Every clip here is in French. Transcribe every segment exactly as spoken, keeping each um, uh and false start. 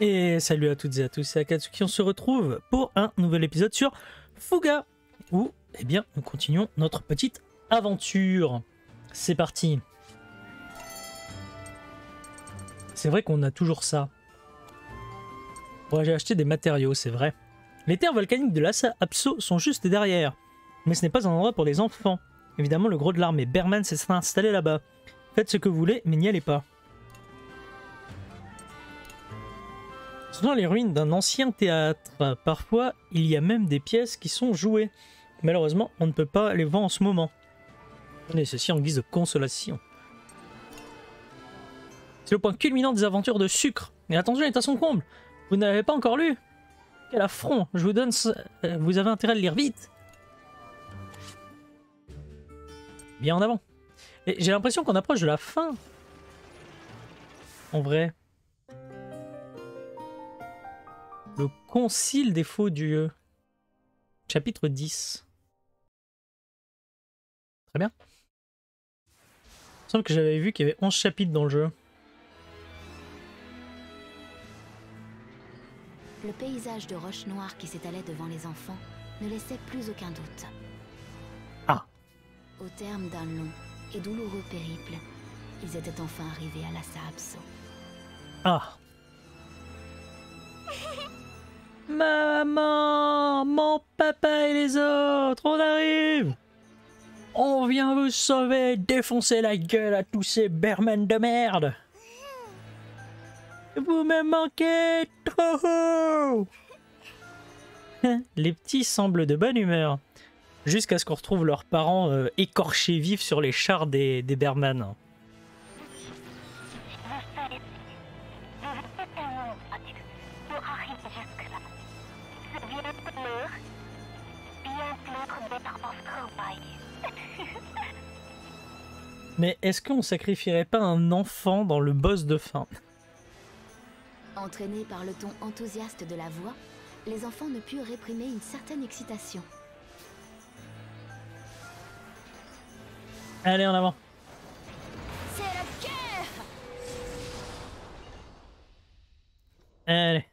Et salut à toutes et à tous, c'est Akatsuki, on se retrouve pour un nouvel épisode sur Fuga, où eh bien, nous continuons notre petite aventure. C'est parti. C'est vrai qu'on a toujours ça. Ouais, j'ai acheté des matériaux, c'est vrai. Les terres volcaniques de Lhasa Apso sont juste derrière. Mais ce n'est pas un endroit pour les enfants. Évidemment, le gros de l'armée Berman s'est installé là-bas. Faites ce que vous voulez, mais n'y allez pas. Ce sont les ruines d'un ancien théâtre. Parfois, il y a même des pièces qui sont jouées. Malheureusement, on ne peut pas les voir en ce moment. Prenez ceci en guise de consolation. C'est le point culminant des aventures de Sucre. Et la tension est à son comble. Vous n'avez pas encore lu? Quel affront! Je vous donne ça. Vous avez intérêt à le lire vite. Bien en avant. Et j'ai l'impression qu'on approche de la fin. En vrai. Le concile des faux dieux. Chapitre dix. Très bien. Il me semble que j'avais vu qu'il y avait onze chapitres dans le jeu. Le paysage de roches noires qui s'étalait devant les enfants ne laissait plus aucun doute. Ah. Au terme d'un long et douloureux périple, ils étaient enfin arrivés à Lhasa Apso. Ah. Maman, mon papa et les autres, on arrive! On vient vous sauver, défoncer la gueule à tous ces Berman de merde! Vous me manquez trop! Les petits semblent de bonne humeur, jusqu'à ce qu'on retrouve leurs parents euh, écorchés vifs sur les chars des, des Berman. Mais est-ce qu'on sacrifierait pas un enfant dans le boss de fin? Entraînés par le ton enthousiaste de la voix, les enfants ne purent réprimer une certaine excitation. Allez, en avant. C'est la guerre! Allez.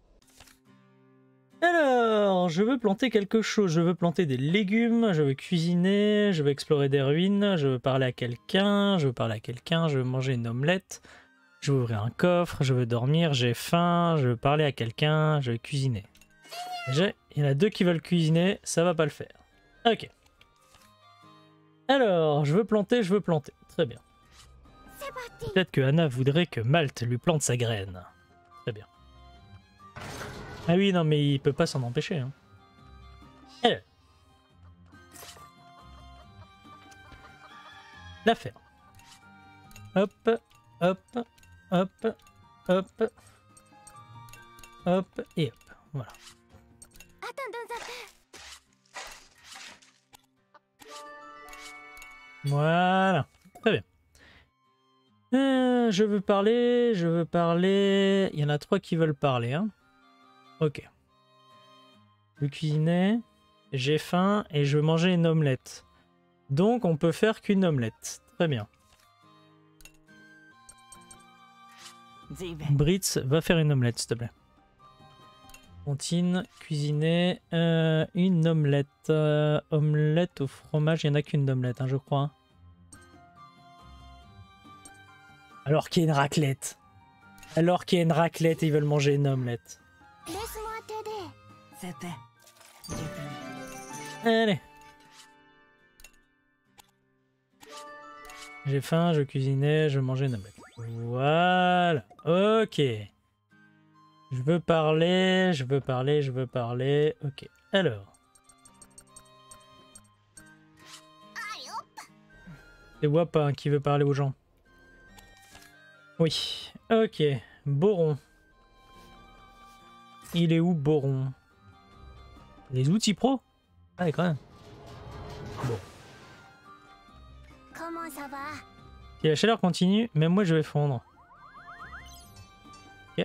Alors, je veux planter quelque chose. Je veux planter des légumes, je veux cuisiner, je veux explorer des ruines, je veux parler à quelqu'un, je veux parler à quelqu'un, je veux manger une omelette, je veux ouvrir un coffre, je veux dormir, j'ai faim, je veux parler à quelqu'un, je veux cuisiner. Déjà, il y en a deux qui veulent cuisiner, ça va pas le faire. Ok. Alors, je veux planter, je veux planter. Très bien. Peut-être que Anna voudrait que Malte lui plante sa graine. Très bien. Ah oui, non, mais il peut pas s'en empêcher. Hein. Alors. La ferme. Hop, hop, hop, hop, hop, et hop. Voilà. Voilà. Très bien. Euh, je veux parler, je veux parler. Il y en a trois qui veulent parler. Hein. Ok. Je veux cuisiner. J'ai faim et je veux manger une omelette. Donc on peut faire qu'une omelette. Très bien. Britz, va faire une omelette, s'il te plaît. Contine, cuisiner. Euh, une omelette. Euh, omelette au fromage, il n'y en a qu'une d'omelette, hein, je crois. Alors qu'il y a une raclette. Alors qu'il y a une raclette et ils veulent manger une omelette. Allez. J'ai faim, je cuisinais, je mangeais une omelette. Voilà. Ok. Je veux parler, je veux parler, je veux parler. Ok. Alors. C'est Wapin qui veut parler aux gens. Oui. Ok. Boron. Il est où, Boron? Les outils pro? Ah, quand même. Bon. Comment ça va? Si la chaleur continue, même moi je vais fondre. Ok.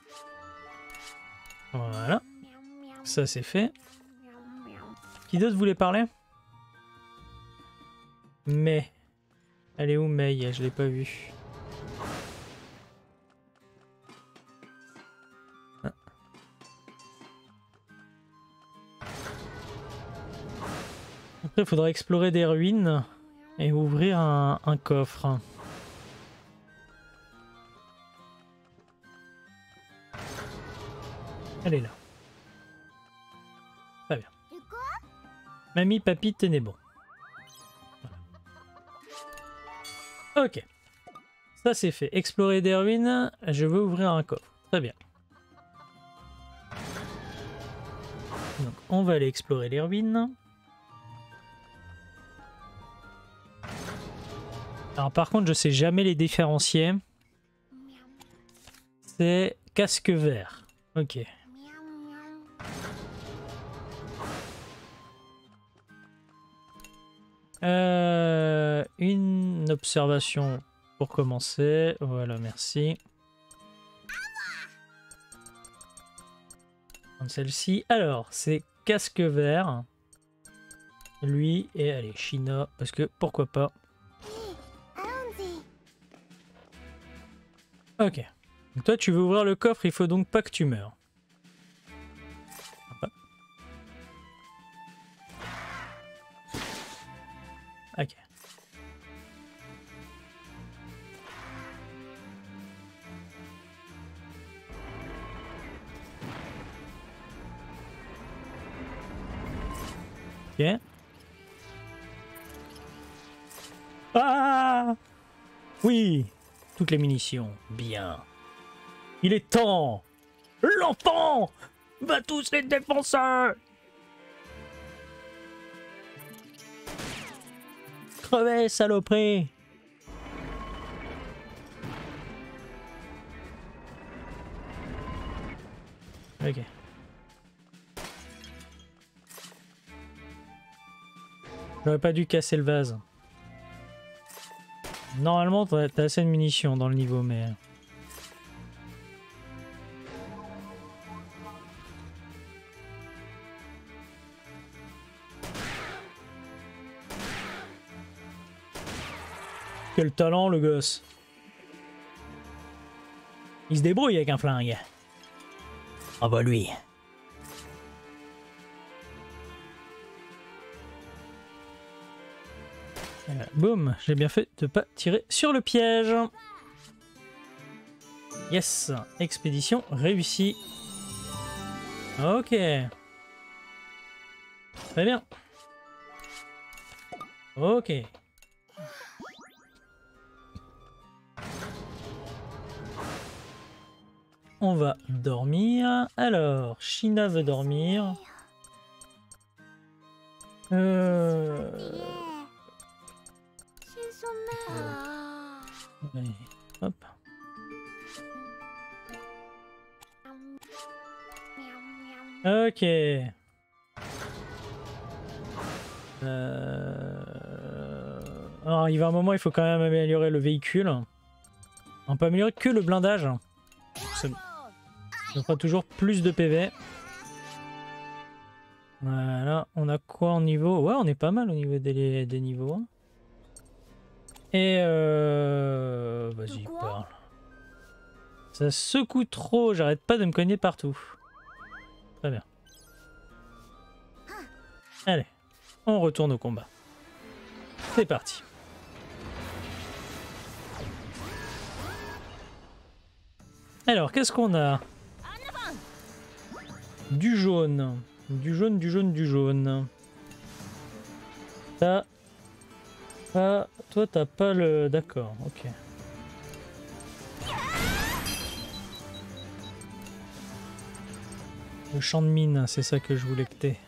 Voilà. Ça c'est fait. Qui d'autre voulait parler? Mais. Elle est où, Mei? Je l'ai pas vue. Après, il faudra explorer des ruines et ouvrir un, un coffre. Elle est là. Très bien. Mamie, papy, tenez bon. Voilà. Ok. Ça c'est fait. Explorer des ruines. Je veux ouvrir un coffre. Très bien. Donc on va aller explorer les ruines. Alors par contre je sais jamais les différencier. C'est casque vert. Ok. Euh, une observation pour commencer. Voilà, merci. Celle-ci. Alors, c'est casque vert. Lui et allez, China, parce que pourquoi pas. Ok. Donc toi, tu veux ouvrir le coffre, il faut donc pas que tu meurs. Ok. Ok. Ah! Oui! Toutes les munitions. Bien. Il est temps! L'enfant va tous les défenseurs! Crevez, saloperie! Ok. J'aurais pas dû casser le vase. Normalement, t'as assez de munitions dans le niveau, mais... Quel talent, le gosse. Il se débrouille avec un flingue. Ah bah lui. Euh, boum, j'ai bien fait de pas tirer sur le piège. Yes, expédition réussie. Ok. Très bien. Ok. On va dormir. Alors, China veut dormir. Euh... Allez, hop. Ok. Euh... Alors, il va un moment, il faut quand même améliorer le véhicule. On peut améliorer que le blindage. Ça fera toujours plus de P V. Voilà, on a quoi en niveau? Ouais, on est pas mal au niveau des, des niveaux. Et euh... vas-y, parle. Ça secoue trop, j'arrête pas de me cogner partout. Très bien. Allez, on retourne au combat. C'est parti. Alors, qu'est-ce qu'on a? Du jaune. Du jaune, du jaune, du jaune. T'as pas... Toi, t'as pas le... D'accord, ok. Le champ de mine, c'est ça que je voulais que t'aies.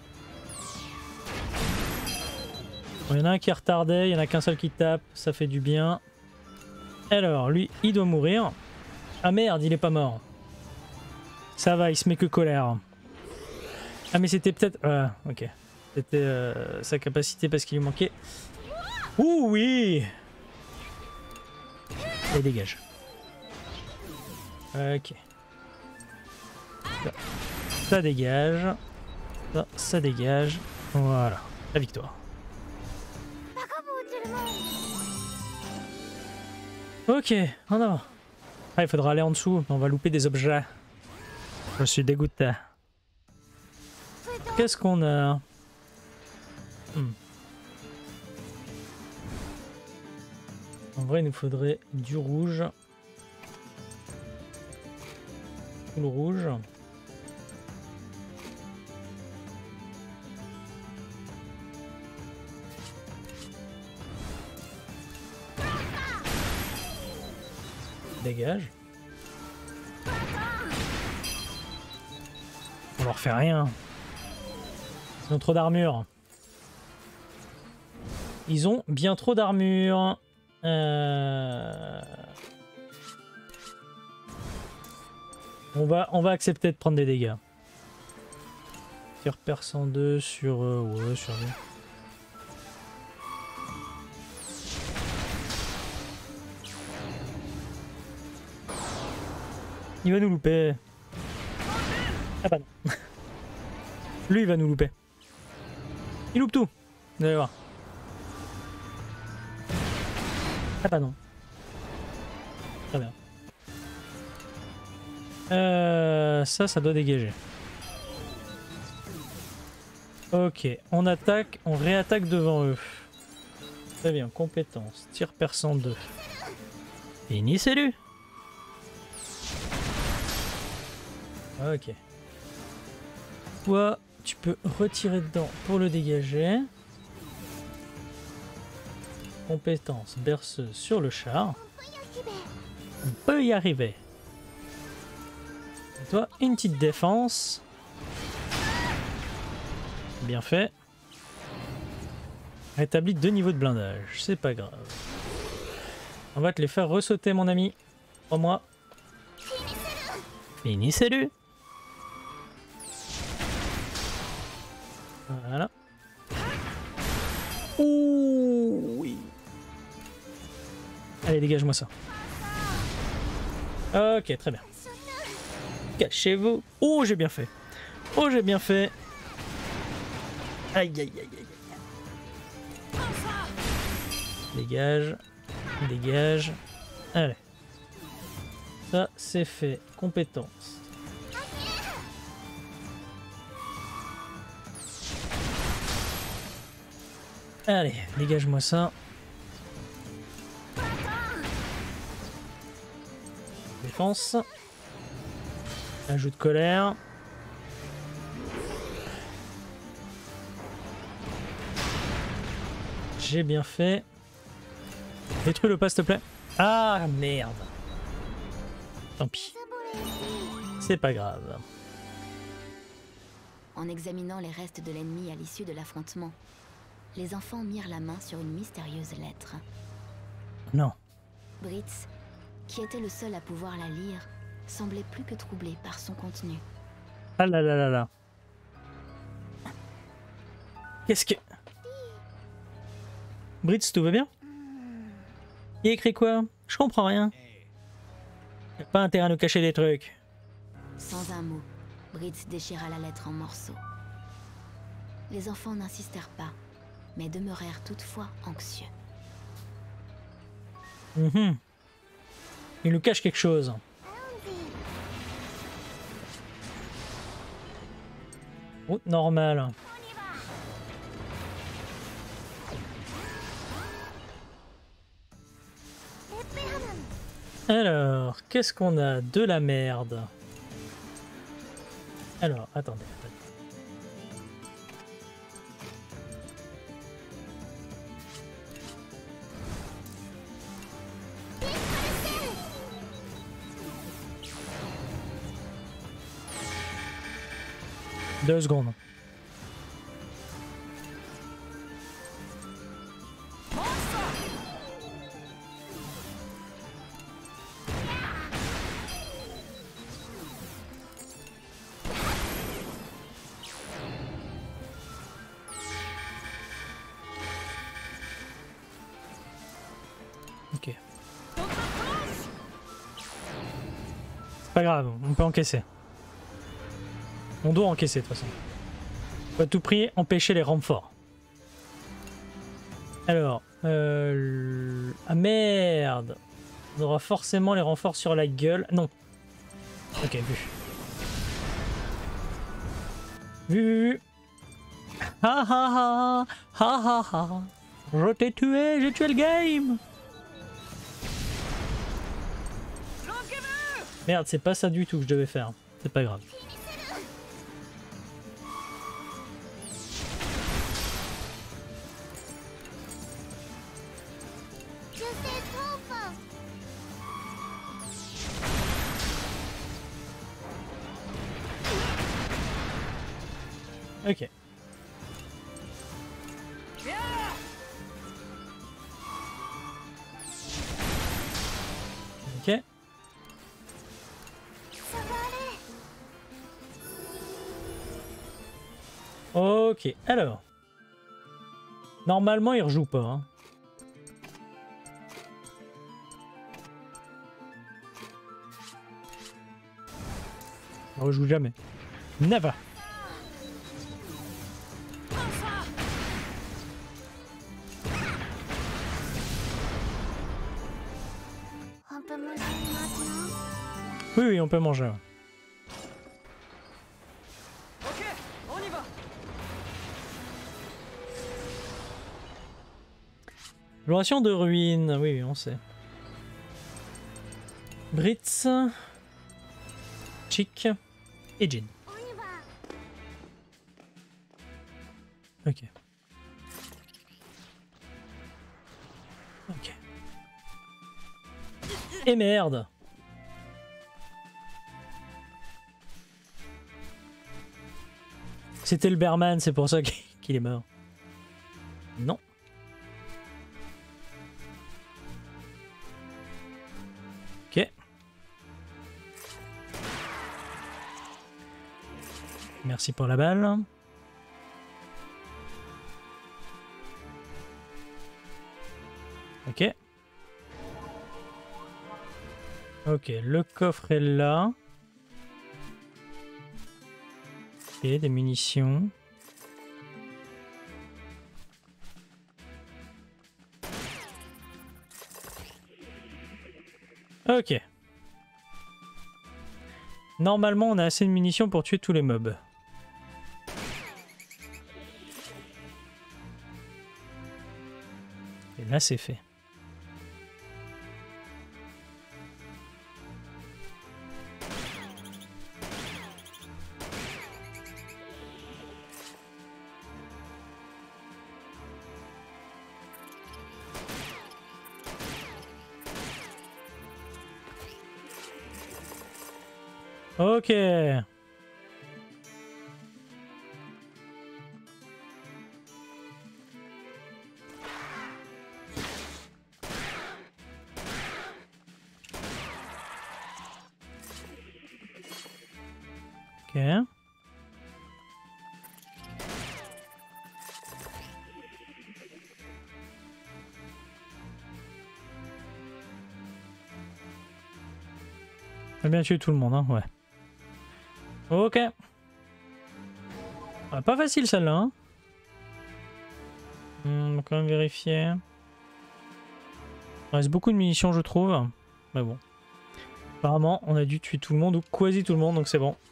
Bon, il y en a un qui est retardé, il y en a qu'un seul qui tape, ça fait du bien. Alors, lui, il doit mourir. Ah merde, il est pas mort. Ça va, il se met que colère. Ah mais c'était peut-être... Ah, ok. C'était euh, sa capacité parce qu'il lui manquait... Ouh oui. Et dégage. Ok. Ça, ça dégage. Ça, ça dégage. Voilà. La victoire. Ok, en avant. Ah, il faudra aller en dessous, on va louper des objets. Je suis dégoûté. Qu'est-ce qu'on a? hmm. En vrai, il nous faudrait du rouge. Tout le rouge. Dégage. On leur fait rien. Ils ont trop d'armure. Ils ont bien trop d'armure. Euh... On va, on va accepter de prendre des dégâts. Tir perçant deux sur... Euh, ouais, sur lui. Il va nous louper. Ah bah non. Lui, il va nous louper. Il loupe tout. Vous allez voir. Ah bah non. Très bien. Euh, ça, ça doit dégager. Ok, on attaque, on réattaque devant eux. Très bien, compétence. Tir perçant deux. Finissez-le. Ok. Toi, tu peux retirer dedans pour le dégager. Compétence berceuse sur le char. On peut y arriver. Et toi, une petite défense. Bien fait. Rétablis deux niveaux de blindage. C'est pas grave. On va te les faire ressauter, mon ami. Crois-moi. Finissez-le. Voilà. Ouh, oui. Allez, dégage-moi ça. Ok, très bien. Cachez-vous. Oh, j'ai bien fait. Oh, j'ai bien fait. Aïe, aïe, aïe, aïe. Dégage. Dégage. Allez. Ça, c'est fait. Compétence. Allez, dégage-moi ça. Défense. Ajout de colère. J'ai bien fait. Détruis le pas, s'il te plaît. Ah, merde. Tant pis. C'est pas grave. En examinant les restes de l'ennemi à l'issue de l'affrontement, les enfants mirent la main sur une mystérieuse lettre. Non. Britz, qui était le seul à pouvoir la lire, semblait plus que troublé par son contenu. Ah là là là là. Qu'est-ce que... Britz, tout va bien? Il a écrit quoi? Je comprends rien. Y'a pas intérêt à nous cacher des trucs. Sans un mot, Britz déchira la lettre en morceaux. Les enfants n'insistèrent pas, mais demeurèrent toutefois anxieux. Mmh. Il nous cache quelque chose. Route normale. Alors, qu'est-ce qu'on a? De la merde. Alors, attendez. Deux secondes. Ok. C'est pas grave, on peut encaisser. On doit encaisser de toute façon. On va à tout prix empêcher les renforts. Alors, euh... ah merde. On aura forcément les renforts sur la gueule. Non. Ok, vu. Vu, vu, vu. Ha ha ha. Ha ha ha. Je t'ai tué, j'ai tué le game. Merde, c'est pas ça du tout que je devais faire. C'est pas grave. Ok. Ok. Ok, alors. Normalement, il rejoue pas. Hein. Il rejoue jamais. Never. On peut manger maintenant? Oui, oui, on peut manger. Ouais. Ok, on y va. Exploration de ruines, oui, oui, on sait. Britz, Chick et Jin. On y va. Ok. Ok. Et merde! C'était le Berman, c'est pour ça qu'il est mort. Non. Ok. Merci pour la balle. Ok. Ok, le coffre est là. Ok, des munitions. Ok. Normalement, on a assez de munitions pour tuer tous les mobs. Et là, c'est fait. Ok. Ok. On a bien tué tout le monde, hein, ouais. Ok. Ah, pas facile celle-là. Hein. Hmm, on va quand même vérifier. Il reste beaucoup de munitions, je trouve. Mais bon. Apparemment, on a dû tuer tout le monde, ou quasi tout le monde, donc c'est bon.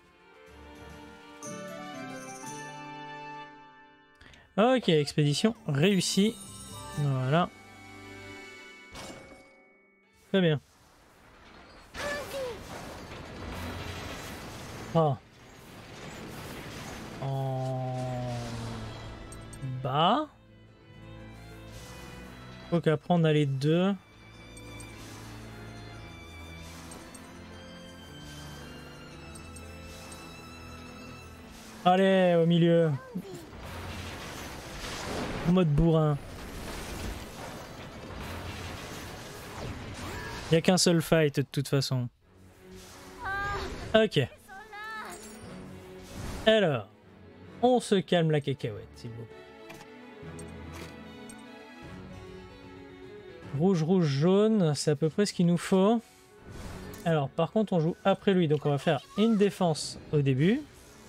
Ok, expédition réussie. Voilà. Très bien. Ah. En bas. Faut qu'après on a les deux. Allez, au milieu. En mode bourrin. Il n'y a qu'un seul fight de toute façon. Ok. Alors, on se calme la cacahuète, s'il vous plaît. Rouge, rouge, jaune, c'est à peu près ce qu'il nous faut. Alors, par contre, on joue après lui, donc on va faire une défense au début.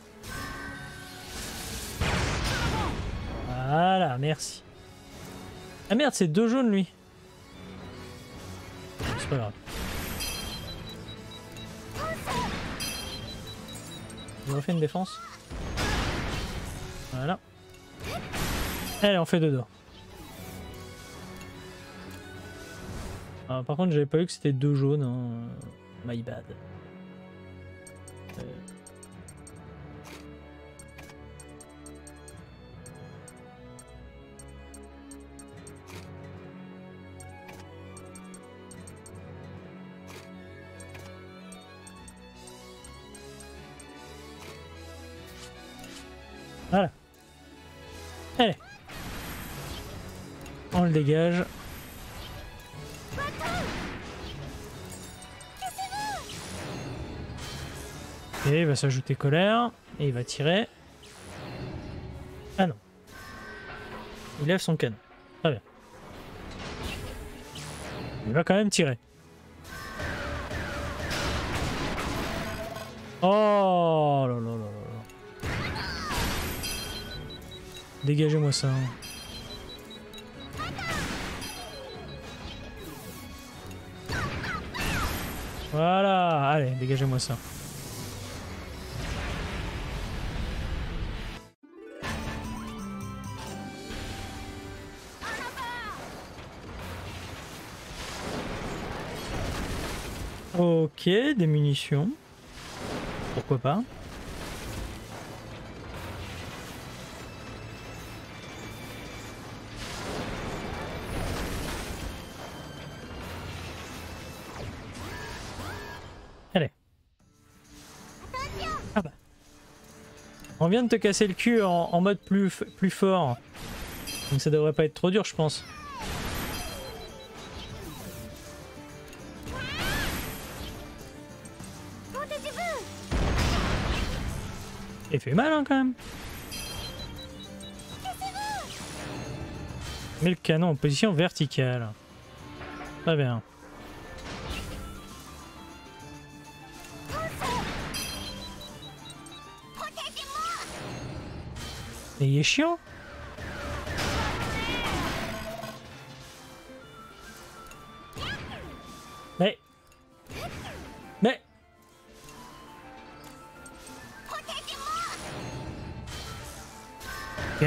Voilà, merci. Ah merde, c'est deux jaunes, lui. C'est pas grave. Je refais une défense. Voilà. Allez, on fait deux dos. Ah, par contre, j'avais pas vu que c'était deux jaunes. Hein. My bad. Voilà. Allez. On le dégage. Et il va s'ajouter colère. Et il va tirer. Ah non. Il lève son canon. Très bien. Il va quand même tirer. Oh là là là là. Dégagez-moi ça. Voilà. Allez, dégagez-moi ça. Ok, des munitions. Pourquoi pas. Allez. Ah bah. On vient de te casser le cul en, en mode plus, plus fort. Donc ça devrait pas être trop dur, je pense. Il fait mal hein, quand même. Mets le canon en position verticale. Très bien. Et il est chiant. Mais... Mais... Ok.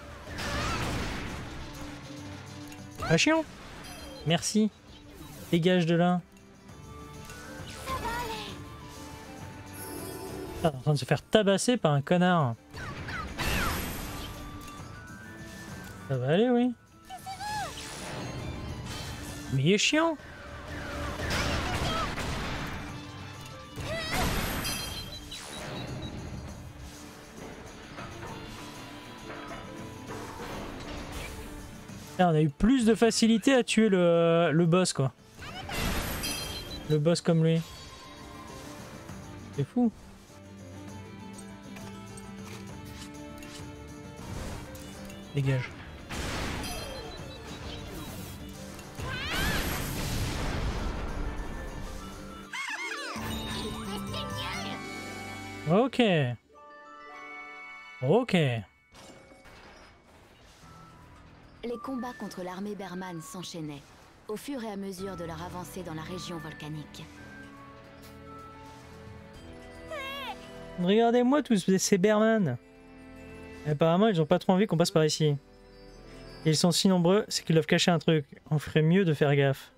Pas chiant. Merci. Dégage de là. Ah, en train de se faire tabasser par un connard. Ça va aller, oui. Mais il est chiant. Là, on a eu plus de facilité à tuer le, le boss, quoi. Le boss comme lui. C'est fou. Dégage. Ok. Ok. Les combats contre l'armée Berman s'enchaînaient, au fur et à mesure de leur avancée dans la région volcanique. Regardez-moi tous ces Berman. Apparemment, ils ont pas trop envie qu'on passe par ici. Et ils sont si nombreux, c'est qu'ils doivent cacher un truc. On ferait mieux de faire gaffe.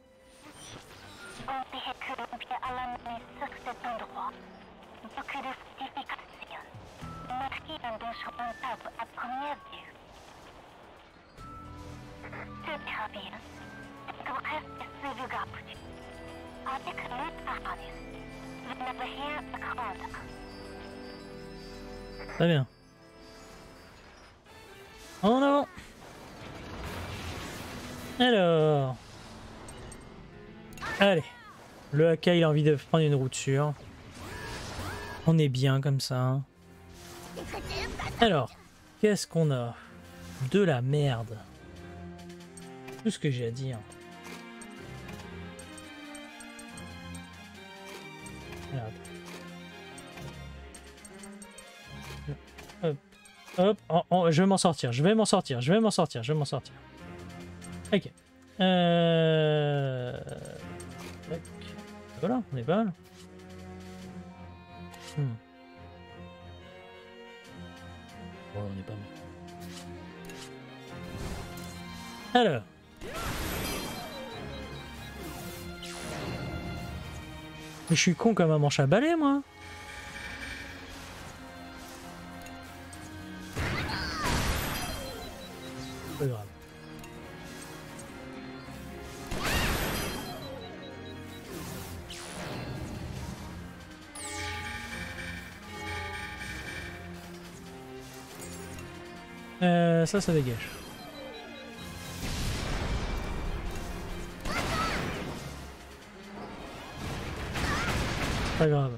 Très bien. En avant. Alors. Allez. Le Haka, il a envie de prendre une route sûre. On est bien comme ça. Alors. Qu'est-ce qu'on a? De la merde. Tout ce que j'ai à dire. Alors. Hop, hop, oh, oh, je vais m'en sortir, je vais m'en sortir, je vais m'en sortir, je vais m'en sortir. Ok. Euh... Voilà, on est pas mal. Hmm. Bon, on est pas mal. Alors. Mais je suis con comme un manche à balai, moi. Pas grave. Euh, ça, ça dégage. Pas grave.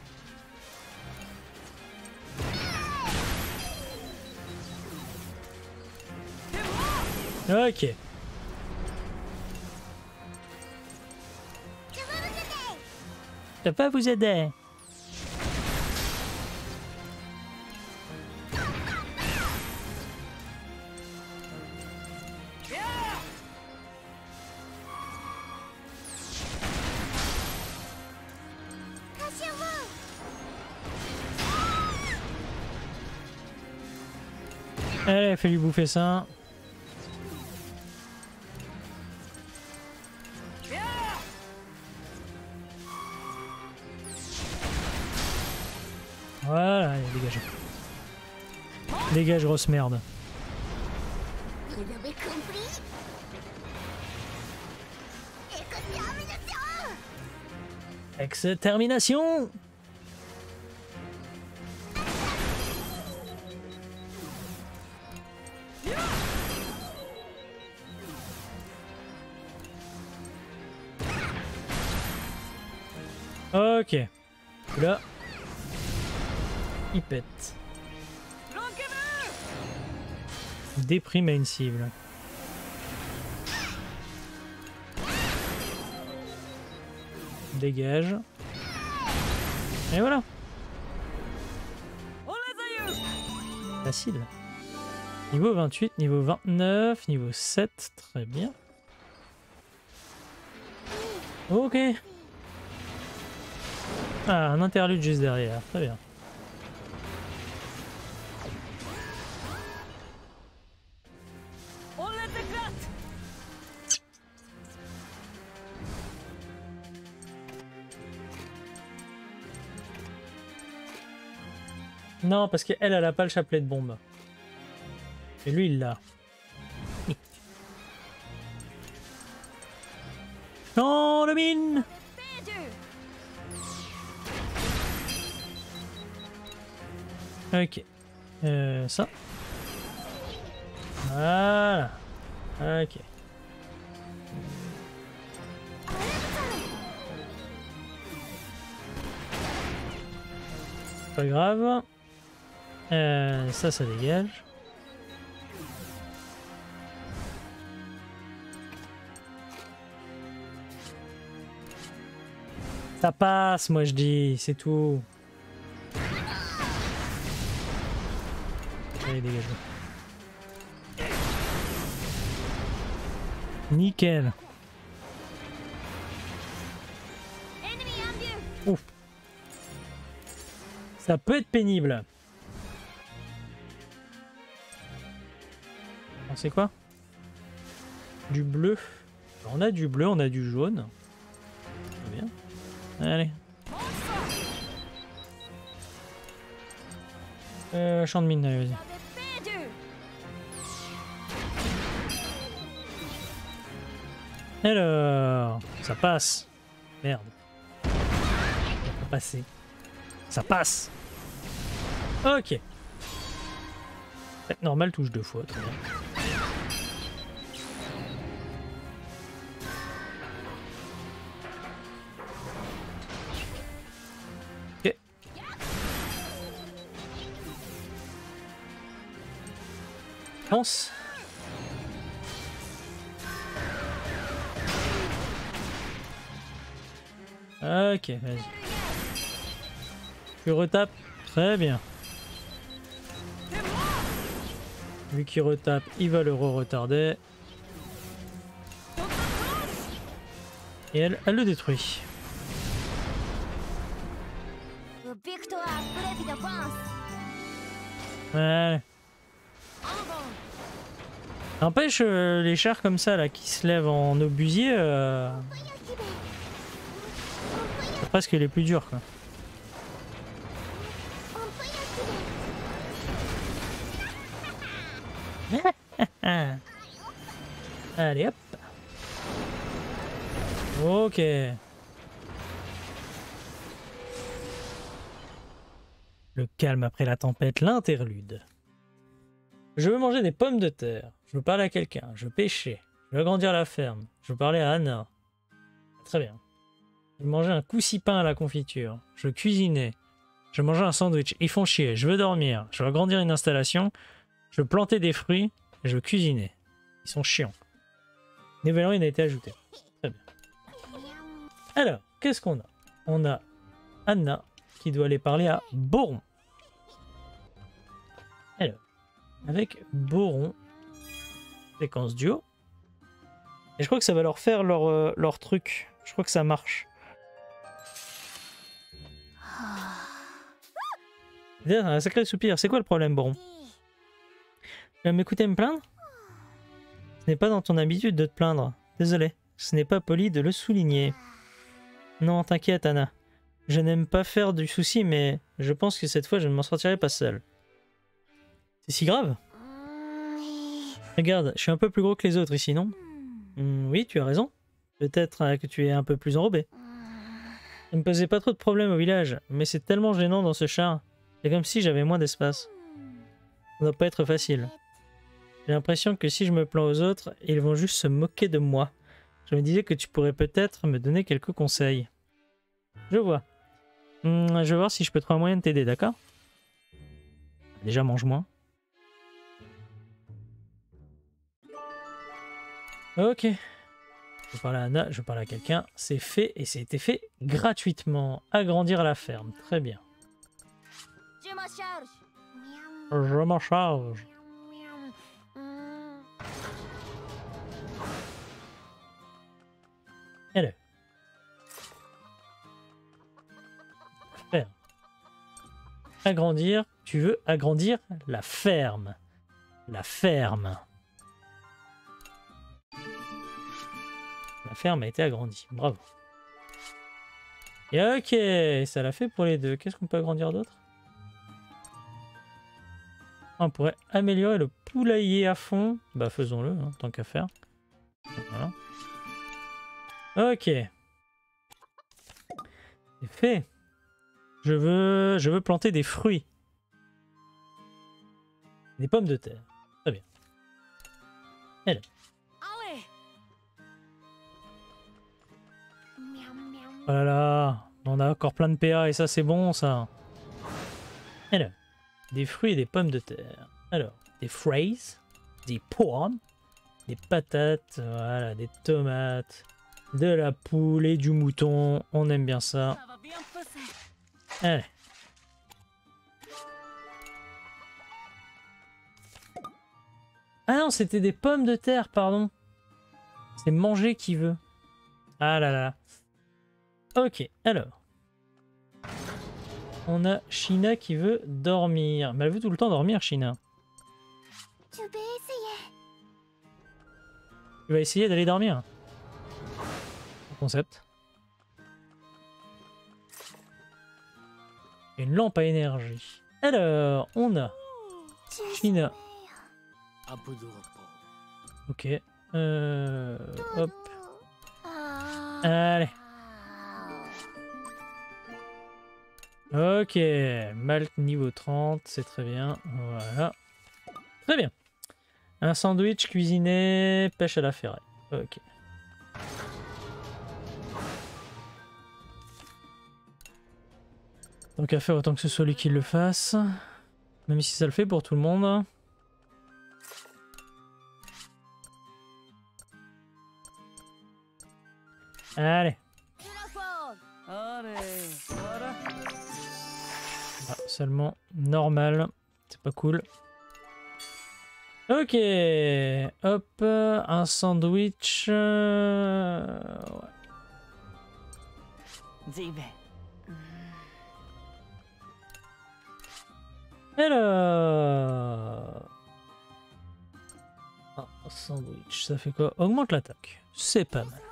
Ok. Je peux vous aider. Allez, fais lui bouffer ça. Voilà, dégage. Dégage, grosse merde. Vous avez compris? Extermination. Ok. Là. Il pète. Déprime à une cible. Dégage. Et voilà. Facile. Niveau vingt-huit, niveau vingt-neuf, niveau sept. Très bien. Ok. Ah, un interlude juste derrière. Très bien. Non, parce qu'elle, elle a pas le chapelet de bombe. Et lui, il l'a. Non, le mine. Ok. Euh, ça. Voilà. Ok. Pas grave. Euh, ça, ça dégage. Ça passe, moi je dis, c'est tout. Allez, dégage. Nickel. Ouf. Ça peut être pénible. C'est quoi? Du bleu. On a du bleu, on a du jaune. Très bien. Allez. Euh, champ de mine, allez, vas-y. Alors, ça passe. Merde. Ça peut passer. Ça passe. Ok. Normal touche deux fois, très bien. Ok. Lance. Ok, vas-y. Tu retapes. Très bien. Vu qu'il retape, il va le re-retarder. Et elle, elle le détruit. Ouais. N'empêche, euh, les chars comme ça là qui se lèvent en obusier, euh... c'est presque les plus durs quoi. Allez hop. Ok. Le calme après la tempête, l'interlude. Je veux manger des pommes de terre. Je veux parler à quelqu'un. Je veux pêcher. Je veux agrandir la ferme. Je veux parler à Anna. Très bien. Je veux manger un coussipin à la confiture. Je veux cuisiner. Je veux manger un sandwich. Ils font chier. Je veux dormir. Je veux agrandir une installation. Je veux planter des fruits. Et je veux cuisiner. Ils sont chiants. Nouvelle ruine a été ajoutée. Très bien. Alors, qu'est-ce qu'on a? On a Anna qui doit aller parler à Boron. Alors, avec Boron, séquence duo. Et je crois que ça va leur faire leur, euh, leur truc. Je crois que ça marche. D'ailleurs, un sacré soupir. C'est quoi le problème, Boron? Tu vas m'écouter me plaindre? Ce n'est pas dans ton habitude de te plaindre. Désolé, ce n'est pas poli de le souligner. Non, t'inquiète, Anna. Je n'aime pas faire du souci, mais je pense que cette fois, je ne m'en sortirai pas seul. C'est si grave? Regarde, je suis un peu plus gros que les autres ici, non? Mm, oui, tu as raison. Peut-être euh, que tu es un peu plus enrobé. Ça me posait pas trop de problèmes au village, mais c'est tellement gênant dans ce char. C'est comme si j'avais moins d'espace. Ça doit pas être facile. J'ai l'impression que si je me plains aux autres, ils vont juste se moquer de moi. Je me disais que tu pourrais peut-être me donner quelques conseils. Je vois. Hmm, je vais voir si je peux trouver un moyen de t'aider, d'accord? Déjà, mange moins. Ok. Je parle à Anna, je parle à quelqu'un. C'est fait et c'est été fait gratuitement. Agrandir la ferme. Très bien. Je m'en charge. Je m'en charge. Alors. Ferme. Agrandir. Tu veux agrandir la ferme. La ferme. La ferme a été agrandie. Bravo. Et ok, ça l'a fait pour les deux. Qu'est-ce qu'on peut agrandir d'autre? On pourrait améliorer le poulailler à fond. Bah faisons-le, hein, tant qu'à faire. Voilà. Ok. C'est fait. Je veux, je veux planter des fruits. Des pommes de terre. Très bien. Et là. Oh là là, on a encore plein de P A et ça c'est bon ça. Alors, des fruits et des pommes de terre. Alors, des fraises, des pommes, des patates, voilà, des tomates, de la poule et du mouton. On aime bien ça. Allez. Ah non, c'était des pommes de terre, pardon. C'est manger qui veut. Ah là là. Ok, alors. On a Shina qui veut dormir. Mais elle veut tout le temps dormir, Shina. Je vais essayer. Tu vas essayer d'aller dormir. Concept. Une lampe à énergie. Alors, on a Shina. Un peu de repos. Ok. Euh, hop. Allez. Ok. Malt niveau trente, c'est très bien. Voilà. Très bien. Un sandwich cuisiné, pêche à la ferraille. Ok. Tant qu'à faire, autant que ce soit lui qui le fasse. Même si ça le fait pour tout le monde. Allez. Ah, seulement normal. C'est pas cool. Ok. Hop. Un sandwich. Euh... Ouais. Alors. Ah, sandwich. Ça fait quoi? Augmente l'attaque. C'est pas mal.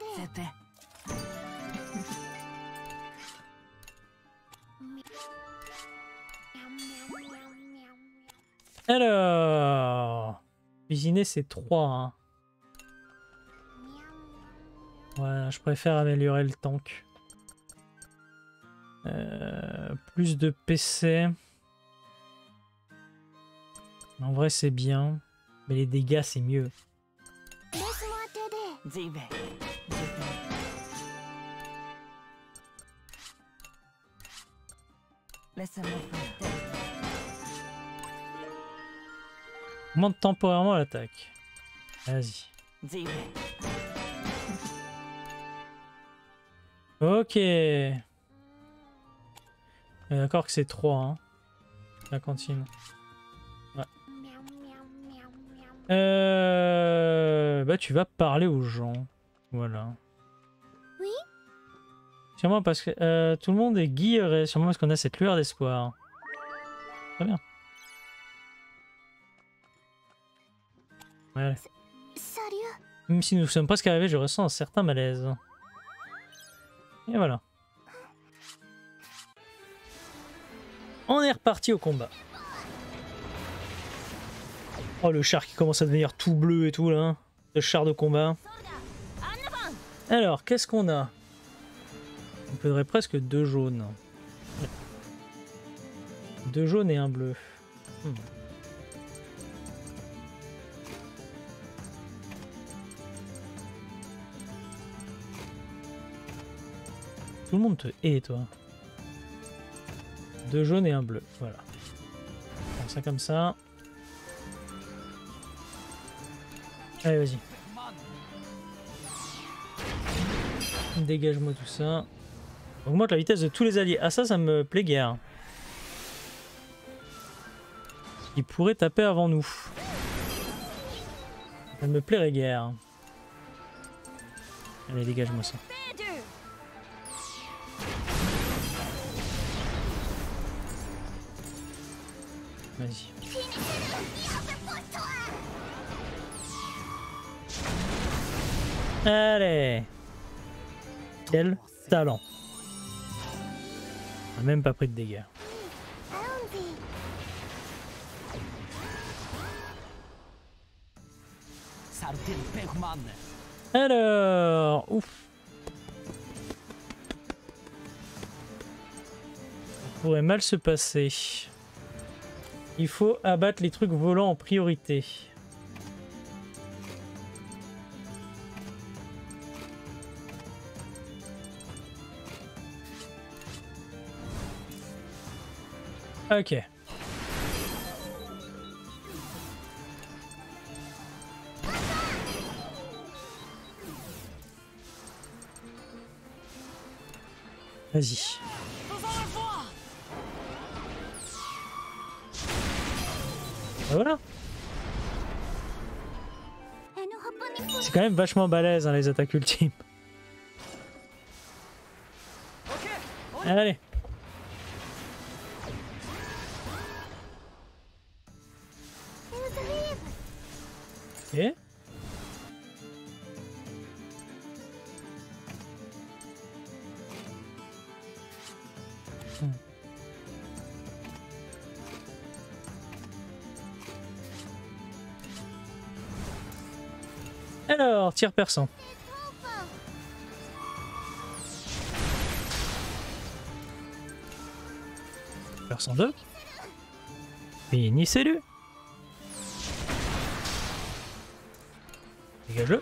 Alors, cuisiner c'est trois. Hein. Ouais, je préfère améliorer le tank. Euh, plus de P C. En vrai, c'est bien. Mais les dégâts, c'est mieux. Laisse-moi t'aider. J'y vais. Je vais. Laisse-moi faire. Augmente temporairement l'attaque. Vas-y. J'y vais. Ok. Euh, D'accord que c'est trois, hein. La cantine. Ouais. Euh... Bah tu vas parler aux gens. Voilà. Oui. Sûrement parce que euh, tout le monde est guilleré. Sûrement parce qu'on a cette lueur d'espoir. Très bien. Ouais. Sérieux? Même si nous sommes presque arrivés, je ressens un certain malaise. Et voilà. On est reparti au combat. Oh, le char qui commence à devenir tout bleu et tout là. Hein. Le char de combat. Alors, qu'est-ce qu'on a? On faudrait presque deux jaunes. Deux jaunes et un bleu. Hmm. Tout le monde te hait, toi. Deux jaunes et un bleu, voilà. Prends ça comme ça. Allez, vas-y. Dégage-moi tout ça. Augmente la vitesse de tous les alliés. Ah, ça, ça me plaît guère. Ils pourraient taper avant nous. Ça me plairait guère. Allez, dégage-moi ça. Vas-y. Allez. Quel talent. On n'a même pas pris de dégâts. Allons-y. Sartil Pegman. Alors, ouf. Ça pourrait mal se passer. Il faut abattre les trucs volants en priorité. Ok. Vas-y. Ben voilà. C'est quand même vachement balèze hein, les attaques ultimes. Allez. Ok. Hmm. Alors, tir perçant. Perçant deux. Finissez-le. Dégage-le.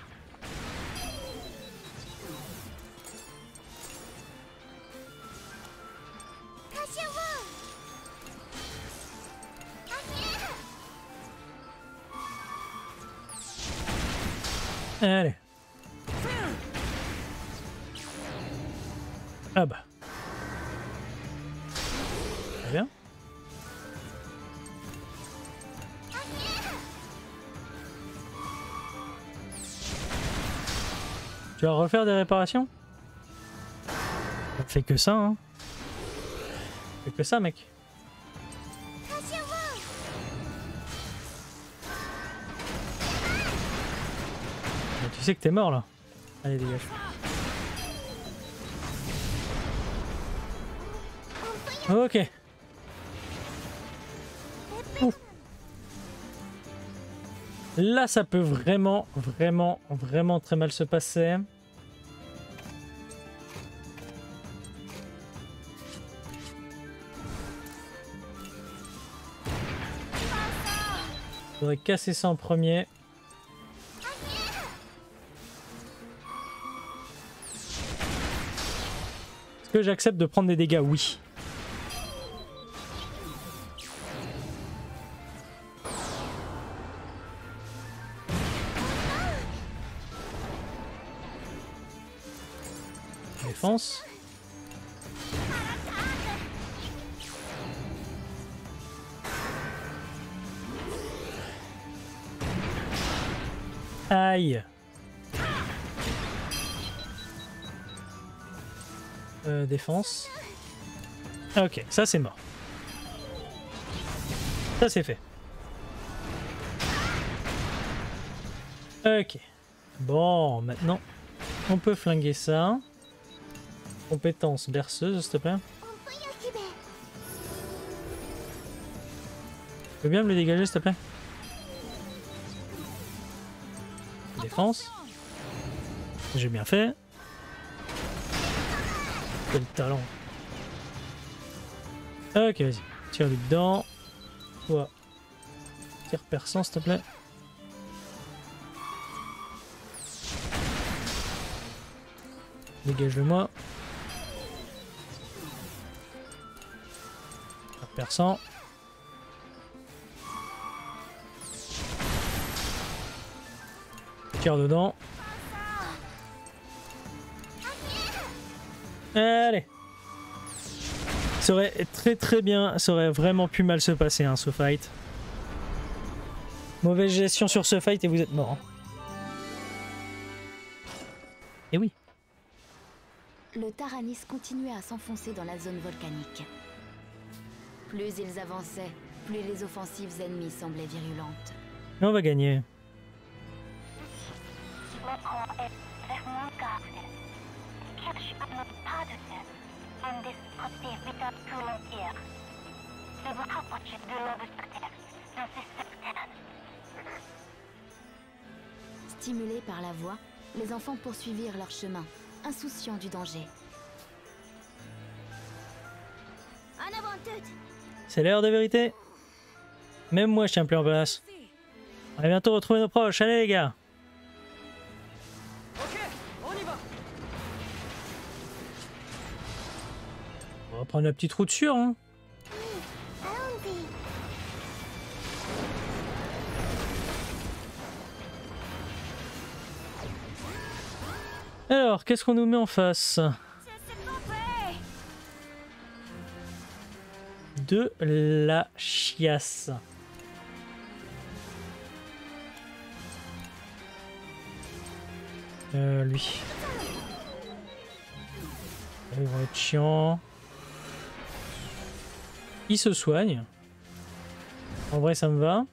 Allez. Ah bah. Très bien. Tu vas refaire des réparations? Ça fait que ça, hein. Ça fait que ça, mec. Mais tu sais que t'es mort, là. Allez, dégage. Ok. Ouf. Là, ça peut vraiment, vraiment, vraiment très mal se passer. Faudrait casser ça en premier. Est-ce que j'accepte de prendre des dégâts? Oui. Défense. Aïe. Euh, défense. Ok, ça c'est mort. Ça c'est fait. Ok. Bon, maintenant, on peut flinguer ça. Compétence berceuse, s'il te plaît. Tu veux bien me le dégager, s'il te plaît? Défense. J'ai bien fait. Quel talent. Ok, vas-y. Tire-lui dedans. Toi. Tire perçant, s'il te plaît. Dégage-le-moi. Tire perçant. Tire dedans. Allez. Ça aurait très très bien, ça aurait vraiment pu mal se passer hein, ce fight. Mauvaise gestion sur ce fight et vous êtes mort. Hein. Et oui. Le Taranis continuait à s'enfoncer dans la zone volcanique. Plus ils avançaient, plus les offensives ennemies semblaient virulentes. Mais on va gagner. Stimulés par la voix, les enfants poursuivirent leur chemin, insouciants du danger. C'est l'heure de vérité. Même moi je tiens plus en place. On va bientôt retrouver nos proches, allez les gars. On va prendre la petite route sûre hein. Alors, qu'est-ce qu'on nous met en face? De la chiasse. Euh, lui. Ils vont être chiants. Il se soigne. En vrai, ça me va.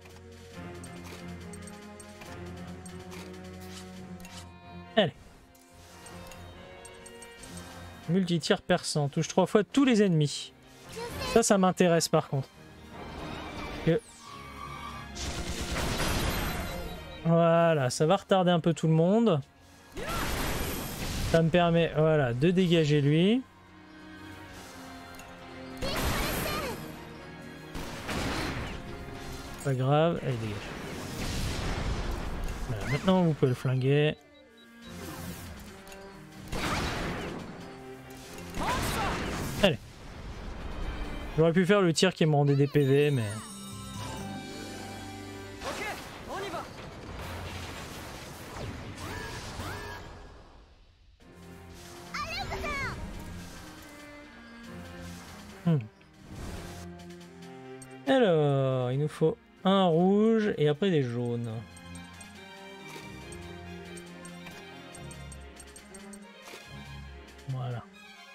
Allez. Multi-tir perçant. Touche trois fois tous les ennemis. Ça, ça m'intéresse par contre. Que... Voilà, ça va retarder un peu tout le monde. Ça me permet, voilà, de dégager lui. Pas grave, allez, dégage. Voilà, maintenant vous pouvez le flinguer. Allez. J'aurais pu faire le tir qui me rendait des P V, mais... Hmm. Alors, il nous faut un rouge et après des jaunes. Voilà.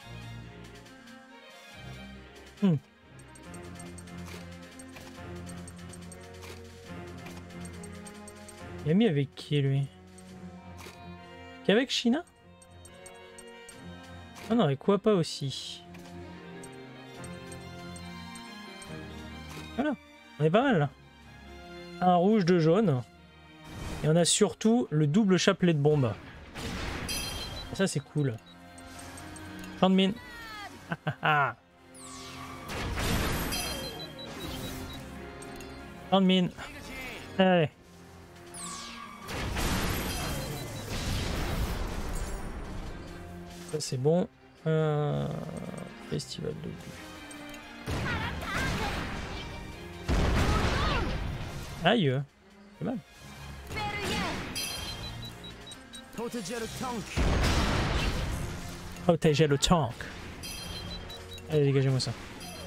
Hmm. Il a mis avec qui lui? Qu'avec China? Ah non, avec quoi pas aussi? Voilà, on est pas mal là. Un rouge, deux jaunes. Et on a surtout le double chapelet de bombe. Ça c'est cool. Champ de mine. Champ de mine. Allez. Ça c'est bon. Euh... Festival de vue. Aïe. C'est mal. Protéger le tank. Protéger le tank. Allez, dégagez-moi ça.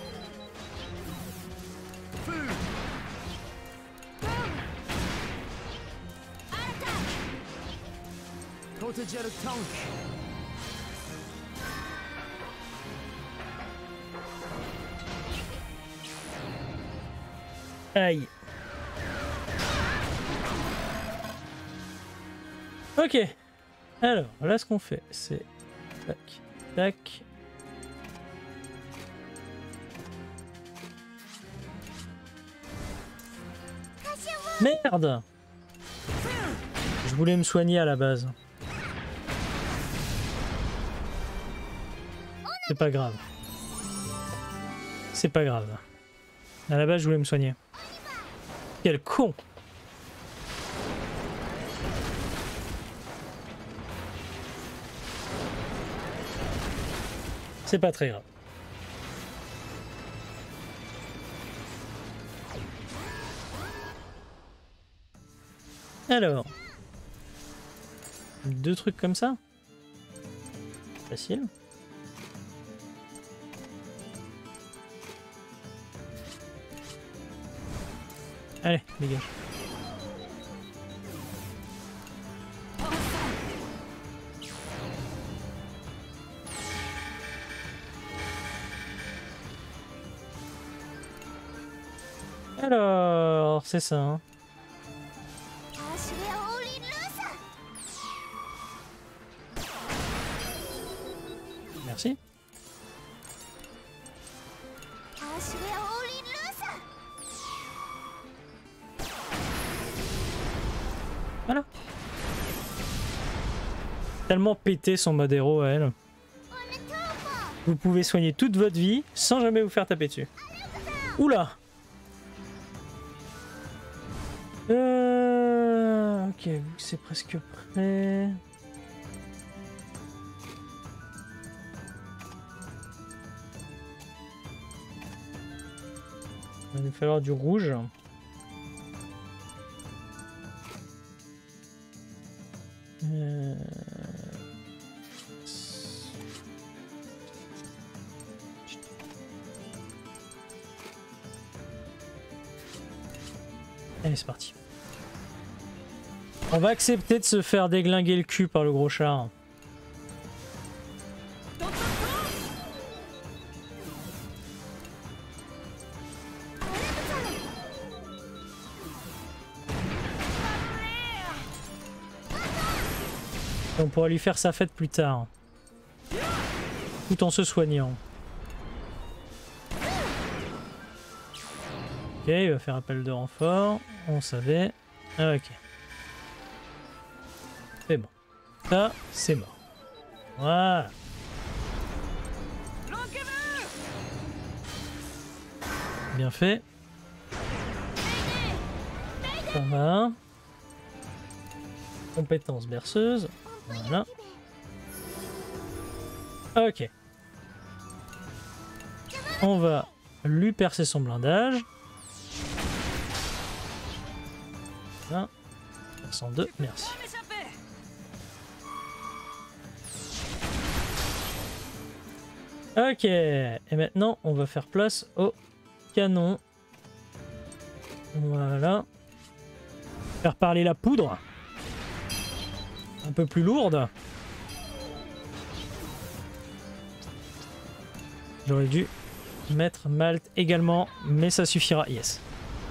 Protéger le tank. Aïe. Ok. Alors, là, ce qu'on fait, c'est... Tac, tac. Merde! Je voulais me soigner à la base. C'est pas grave. C'est pas grave. À la base, je voulais me soigner. Quel con! C'est pas très grave. Alors, deux trucs comme ça. Facile. Allez, dégage. Alors, c'est ça. Hein. Merci. Voilà. Tellement pété son mode héros à elle. Vous pouvez soigner toute votre vie sans jamais vous faire taper dessus. Oula. Euh... Ok, c'est presque prêt. Il va nous falloir du rouge. Euh... Allez, c'est parti. On va accepter de se faire déglinguer le cul par le gros char. On pourra lui faire sa fête plus tard. Tout en se soignant. Ok, il va faire appel de renfort. On savait. Ah, ok. C'est bon. Ça, c'est mort. Voilà. Bien fait. Ça va. Compétence berceuse. Voilà. Ok. On va lui percer son blindage. un, cent deux, merci. Ok, et maintenant on va faire place au canon. Voilà. Faire parler la poudre. Un peu plus lourde. J'aurais dû mettre Malte également, mais ça suffira. Yes.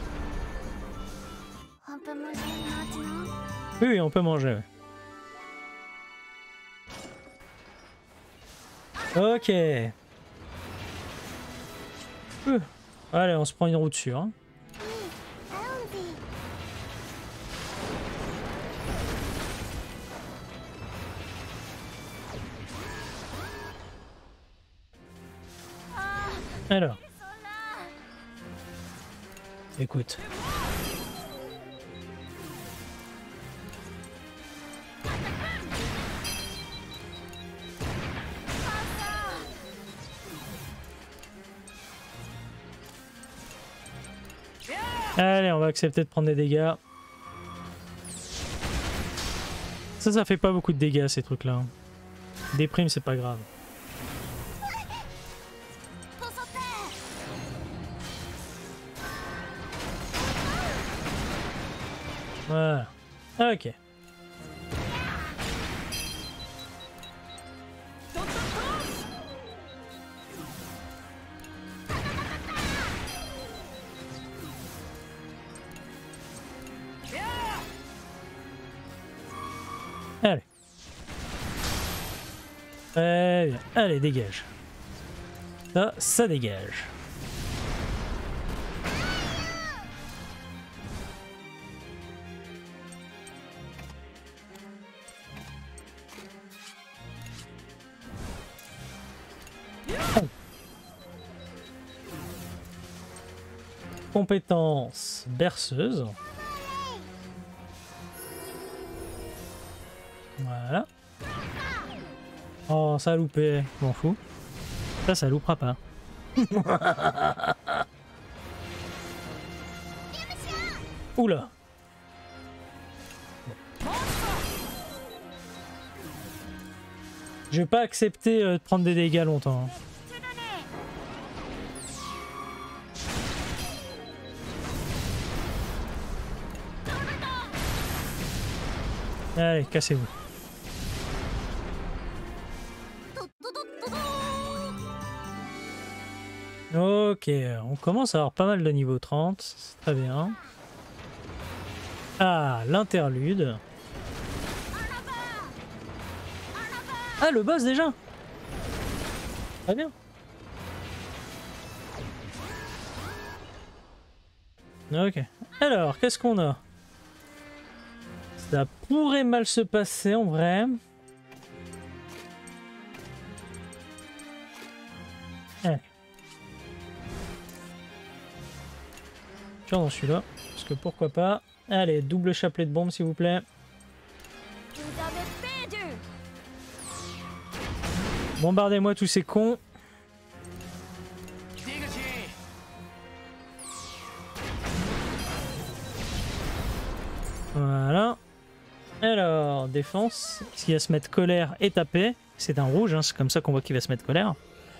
Oui, oui, on peut manger. Ouais. Ok. Euh. Allez, on se prend une roue dessus. Hein. Alors. Écoute. Allez, on va accepter de prendre des dégâts. Ça, ça fait pas beaucoup de dégâts ces trucs-là. Déprime, c'est pas grave. Voilà. Ok. Allez. Très bien. Allez, dégage. Ça, ça dégage. Oh. Compétence berceuse. Voilà. Oh, ça a loupé. Je m'en fous. Ça, ça loupera pas. Oula. Je vais pas accepter euh, de prendre des dégâts longtemps. Allez, cassez-vous. Ok, on commence à avoir pas mal de niveau trente, c'est très bien. Ah, l'interlude. Ah, le boss déjà. Très bien. Ok. Alors, qu'est-ce qu'on a? Ça pourrait mal se passer en vrai. Allez. Tiens, dans celui-là. Parce que pourquoi pas. Allez, double chapelet de bombe s'il vous plaît. Bombardez-moi tous ces cons. Voilà. Alors, défense. Est-ce qu'il va se mettre colère et taper? C'est un rouge, hein, c'est comme ça qu'on voit qu'il va se mettre colère.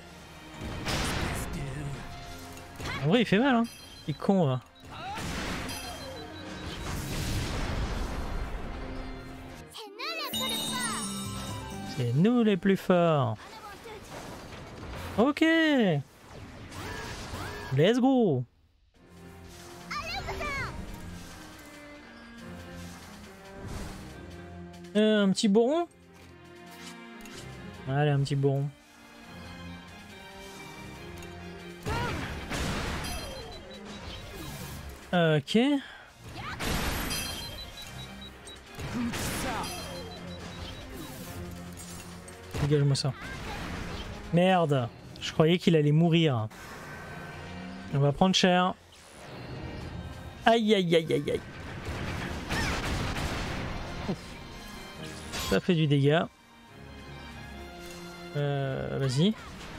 En vrai, il fait mal, hein. Il est con, là. C'est nous les plus forts. Ok. Let's go. Euh, un petit bourron. Allez, un petit bourron. Ok. Dégage-moi ça. Merde. Je croyais qu'il allait mourir. On va prendre cher. Aïe aïe aïe aïe aïe. Ça fait du dégât. Euh, Vas-y.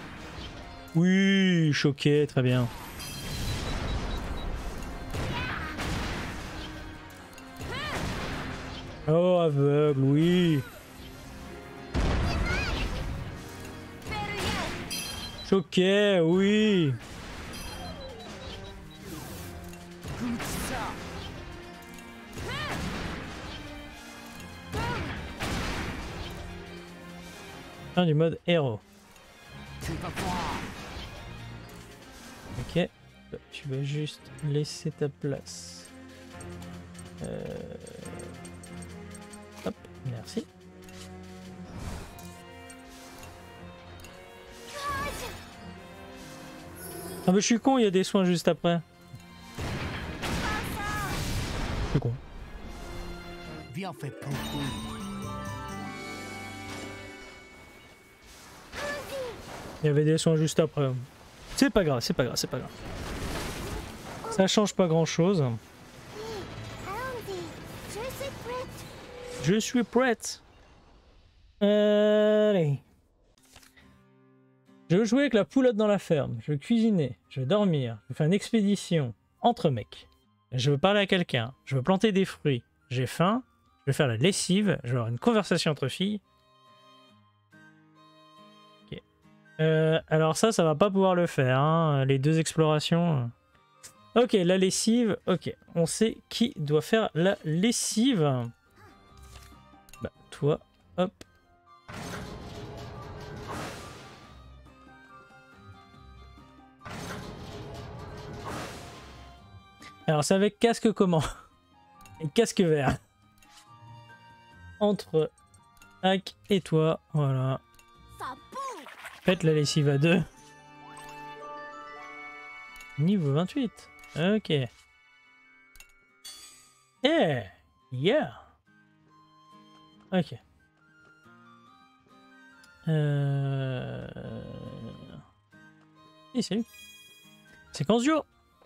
Oui, choqué, très bien. Oh, aveugle, oui. Choqué, oui. Fin du mode héros. Ok, tu vas juste laisser ta place. Euh... Hop, merci. Ah mais je suis con, il y a des soins juste après. Je suis con. Viens, fais beaucoup. Il y avait des soins juste après. C'est pas grave, c'est pas grave, c'est pas grave. Ça change pas grand chose. Je suis prête. Allez. Je veux jouer avec la poulotte dans la ferme. Je veux cuisiner. Je veux dormir. Je veux faire une expédition entre mecs. Je veux parler à quelqu'un. Je veux planter des fruits. J'ai faim. Je veux faire la lessive. Je veux avoir une conversation entre filles. Ok. Euh, alors ça, ça va pas pouvoir le faire. Hein, les deux explorations. Ok, la lessive. Ok, on sait qui doit faire la lessive. Bah, toi, hop. Alors c'est avec casque comment? Et casque vert. Entre Hack et toi, voilà. Faites la lessive à deux. Niveau vingt-huit. Ok. Eh, yeah. Ok. Euh... Et salut. Séquence duo.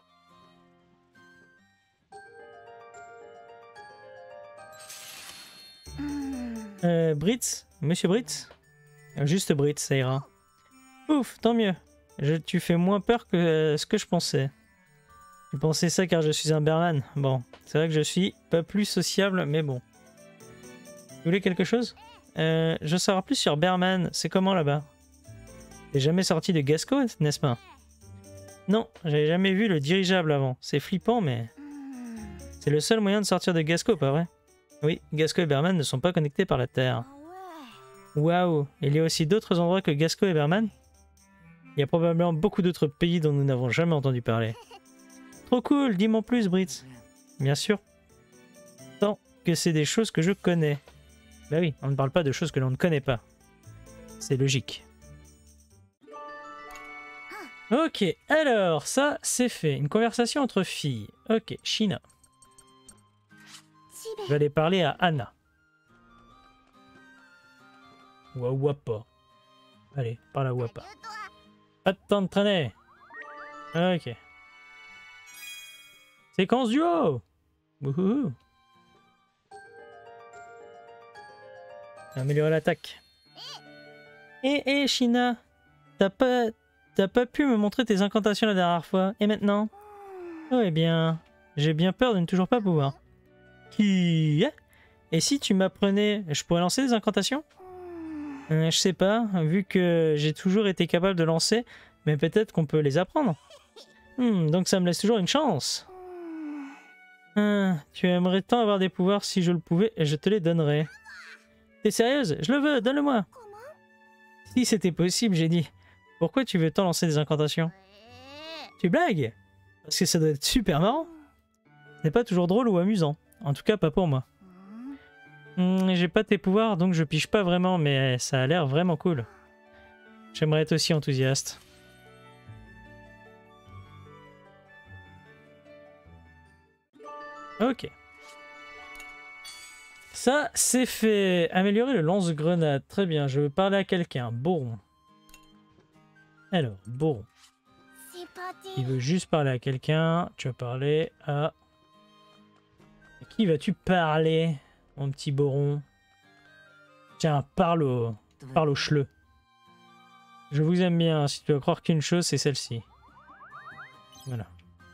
Euh, Britz, Monsieur Britz, juste Britz, ça ira. Ouf, tant mieux. Je, tu fais moins peur que euh, ce que je pensais. Tu pensais ça car je suis un Berman. Bon, c'est vrai que je suis pas plus sociable, mais bon. Vous voulez quelque chose? euh, Je veux savoir plus sur Berman. C'est comment là-bas? T'es jamais sorti de Gasco, n'est-ce pas? Non, j'avais jamais vu le dirigeable avant. C'est flippant, mais c'est le seul moyen de sortir de Gasco, pas vrai? Oui, Gasco et Berman ne sont pas connectés par la Terre. Waouh, il y a aussi d'autres endroits que Gasco et Berman? Il y a probablement beaucoup d'autres pays dont nous n'avons jamais entendu parler. Trop cool, dis-moi plus, Britz. Bien sûr. Tant que c'est des choses que je connais. Bah oui, on ne parle pas de choses que l'on ne connaît pas. C'est logique. Ok, alors, ça, c'est fait. Une conversation entre filles. Ok, Shina. Je vais aller parler à Anna. Ou à Wappa. Allez, parle à Wappa. Pas de temps de traîner. Ok. Séquence duo. Wouhou. Améliorer l'attaque. Eh, eh, Shina. T'as pas... T'as pas pu me montrer tes incantations la dernière fois. Et maintenant? Oh, eh bien... J'ai bien peur de ne toujours pas pouvoir. Qui... Et si tu m'apprenais, je pourrais lancer des incantations? euh, Je sais pas, vu que j'ai toujours été capable de lancer, mais peut-être qu'on peut les apprendre. Hmm, donc ça me laisse toujours une chance. Ah, tu aimerais tant avoir des pouvoirs, si je le pouvais, je te les donnerais. T'es sérieuse? Je le veux, donne-le-moi. Si c'était possible, j'ai dit. Pourquoi tu veux tant lancer des incantations? Tu blagues? Parce que ça doit être super marrant. Ce n'est pas toujours drôle ou amusant. En tout cas, pas pour moi. Hmm, j'ai pas tes pouvoirs, donc je pige pas vraiment, mais ça a l'air vraiment cool. J'aimerais être aussi enthousiaste. Ok. Ça, c'est fait. Améliorer le lance-grenade. Très bien, je veux parler à quelqu'un. Boron. Alors, Boron. Il veut juste parler à quelqu'un. Tu vas parler à... À qui vas-tu parler, mon petit Boron? Tiens, parle au... Parle au chleu. Je vous aime bien. Si tu dois croire qu'une chose, c'est celle-ci. Voilà.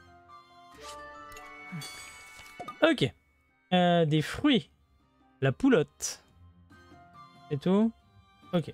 Ok. Euh, des fruits. La poulotte. C'est tout? Ok.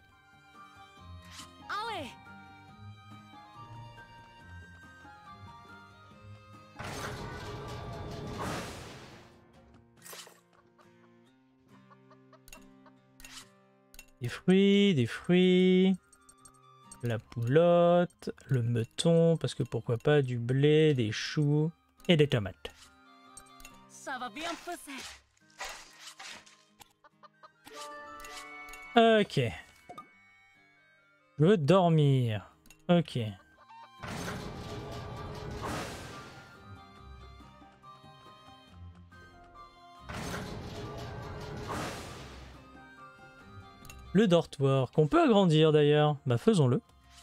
Des fruits, des fruits, la poulotte, le meuton, parce que pourquoi pas du blé, des choux et des tomates. Ça va bien pousser. Ok. Je veux dormir. Ok. Le dortoir, qu'on peut agrandir d'ailleurs. Bah faisons-le.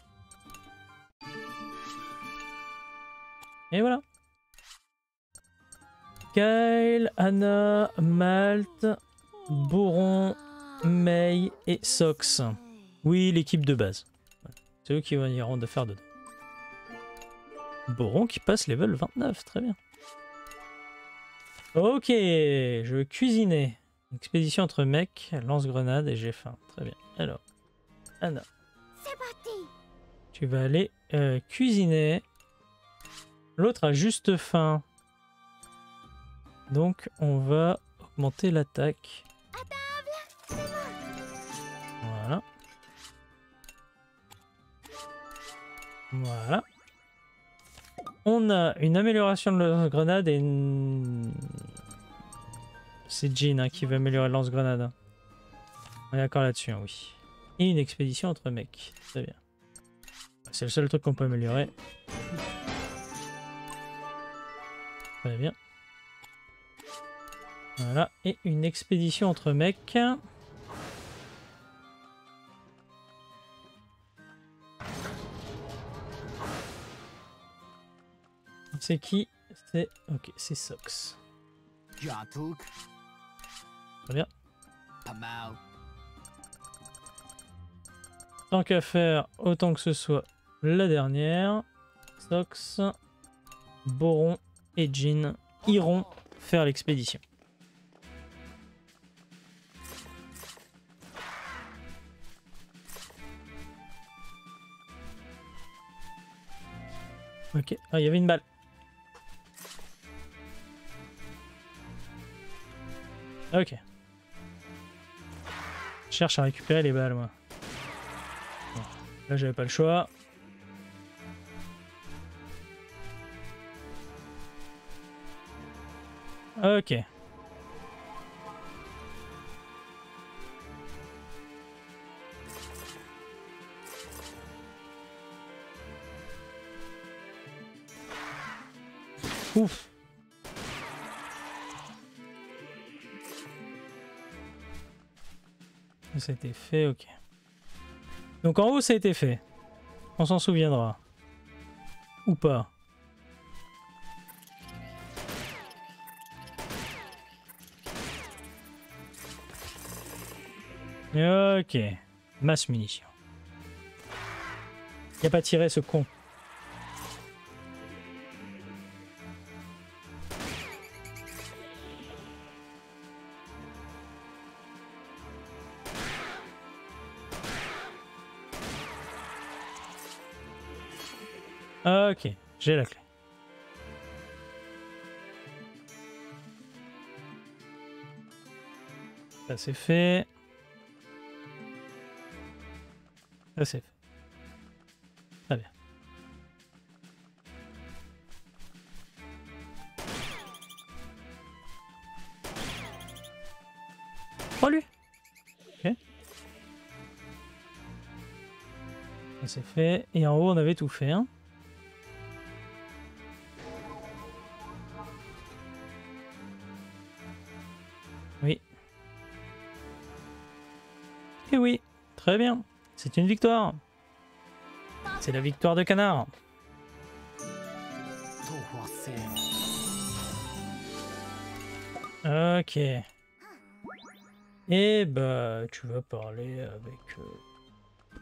Et voilà. Kyle, Anna, Malte, Boron, May et Sox. Oui, l'équipe de base. C'est eux qui iront de faire dedans. Boron qui passe level vingt-neuf, très bien. Ok, je veux cuisiner. Expédition entre mecs, lance-grenade et j'ai faim. Très bien. Alors, Anna, tu vas aller euh, cuisiner. L'autre a juste faim. Donc, on va augmenter l'attaque. Voilà. Voilà. On a une amélioration de lance-grenade et une... C'est Jean hein, qui veut améliorer le lance-grenade. On est d'accord là-dessus, hein, oui. Et une expédition entre mecs. Très bien. C'est le seul truc qu'on peut améliorer. Très bien. Voilà. Et une expédition entre mecs. C'est qui? C'est... Ok, c'est Sox. Très bien. Tant qu'à faire, autant que ce soit la dernière. Sox, Boron et Jean iront faire l'expédition. Ok, ah, il y avait une balle. Ok. Je cherche à récupérer les balles, moi. Bon, là, j'avais pas le choix. Ok. Ouf. Ça a été fait, ok. Donc en haut, ça a été fait. On s'en souviendra. Ou pas. Ok. Masse munitions. Il a pas tiré ce con. Ok, j'ai la clé. Ça c'est fait. Ça c'est fait. Très bien. Oh lui. Ok. Ça c'est fait. Et en haut on avait tout fait, hein. Oui. Et oui, très bien. C'est une victoire. C'est la victoire de Canard. Ok. Et bah, tu vas parler avec... Euh...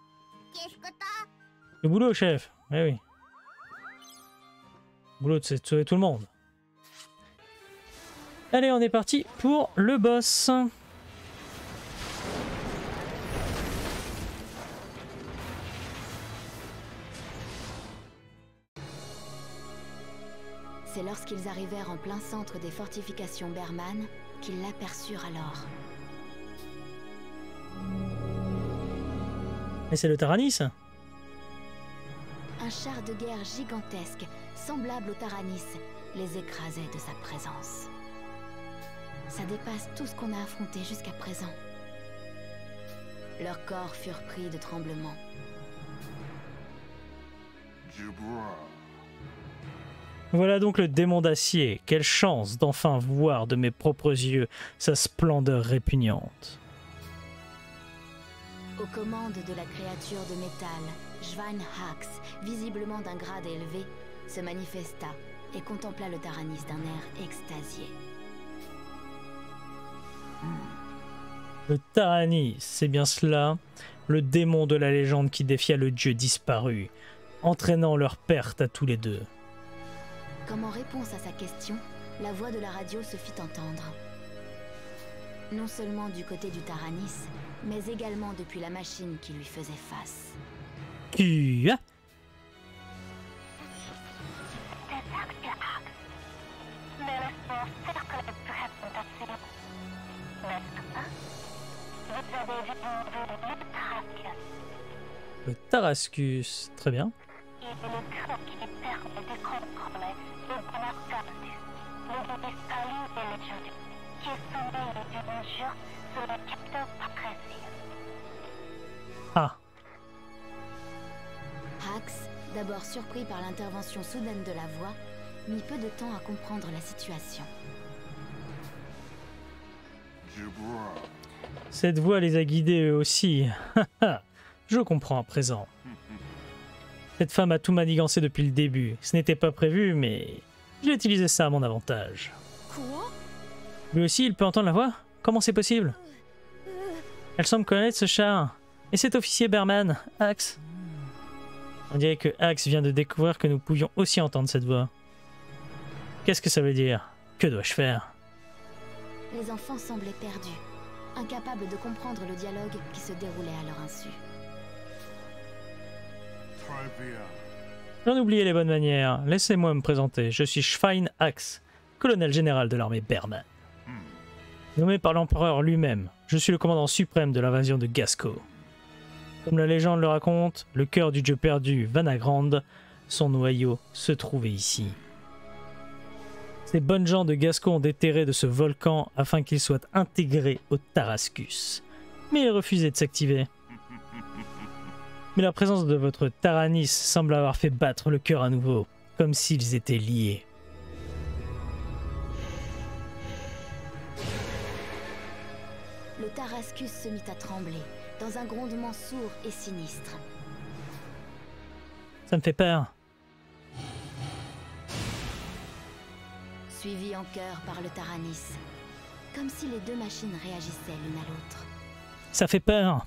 Le boulot, chef. Eh oui. Le boulot, c'est de sauver tout le monde. Allez, on est parti pour le boss. C'est lorsqu'ils arrivèrent en plein centre des fortifications Berman qu'ils l'aperçurent alors. Mais c'est le Taranis. Un char de guerre gigantesque, semblable au Taranis, les écrasait de sa présence. Ça dépasse tout ce qu'on a affronté jusqu'à présent. Leurs corps furent pris de tremblements. Voilà donc le démon d'acier. Quelle chance d'enfin voir de mes propres yeux sa splendeur répugnante. Aux commandes de la créature de métal, Schweinhax, visiblement d'un grade élevé, se manifesta et contempla le Taranis d'un air extasié. Le Taranis, c'est bien cela, le démon de la légende qui défia le dieu disparu, entraînant leur perte à tous les deux. Comme en réponse à sa question, la voix de la radio se fit entendre. Non seulement du côté du Taranis, mais également depuis la machine qui lui faisait face. Q. Le Tarascus, très bien. Ah. Hax, d'abord surpris par l'intervention soudaine de la voix, mit peu de temps à comprendre la situation. Cette voix les a guidés eux aussi. Je comprends à présent. Cette femme a tout manigancé depuis le début. Ce n'était pas prévu, mais j'ai utilisé ça à mon avantage. Quoi? Lui aussi, il peut entendre la voix? Comment c'est possible? Elle semble connaître ce char. Et cet officier Berman, Hax. On dirait que Hax vient de découvrir que nous pouvions aussi entendre cette voix. Qu'est-ce que ça veut dire? Que dois-je faire? Les enfants semblaient perdus, incapables de comprendre le dialogue qui se déroulait à leur insu. J'en ai oublié les bonnes manières. Laissez-moi me présenter. Je suis Schwein Hax, colonel général de l'armée Berman. Nommé par l'empereur lui-même, je suis le commandant suprême de l'invasion de Gasco. Comme la légende le raconte, le cœur du dieu perdu, Vanagrand, son noyau, se trouvait ici. Ces bonnes gens de Gasco ont déterré de ce volcan afin qu'il soit intégré au Tarascus. Mais il refusait de s'activer. Mais la présence de votre Taranis semble avoir fait battre le cœur à nouveau, comme s'ils étaient liés. Le Tarascus se mit à trembler, dans un grondement sourd et sinistre. Ça me fait peur. Suivi en chœur par le Taranis, comme si les deux machines réagissaient l'une à l'autre. Ça fait peur.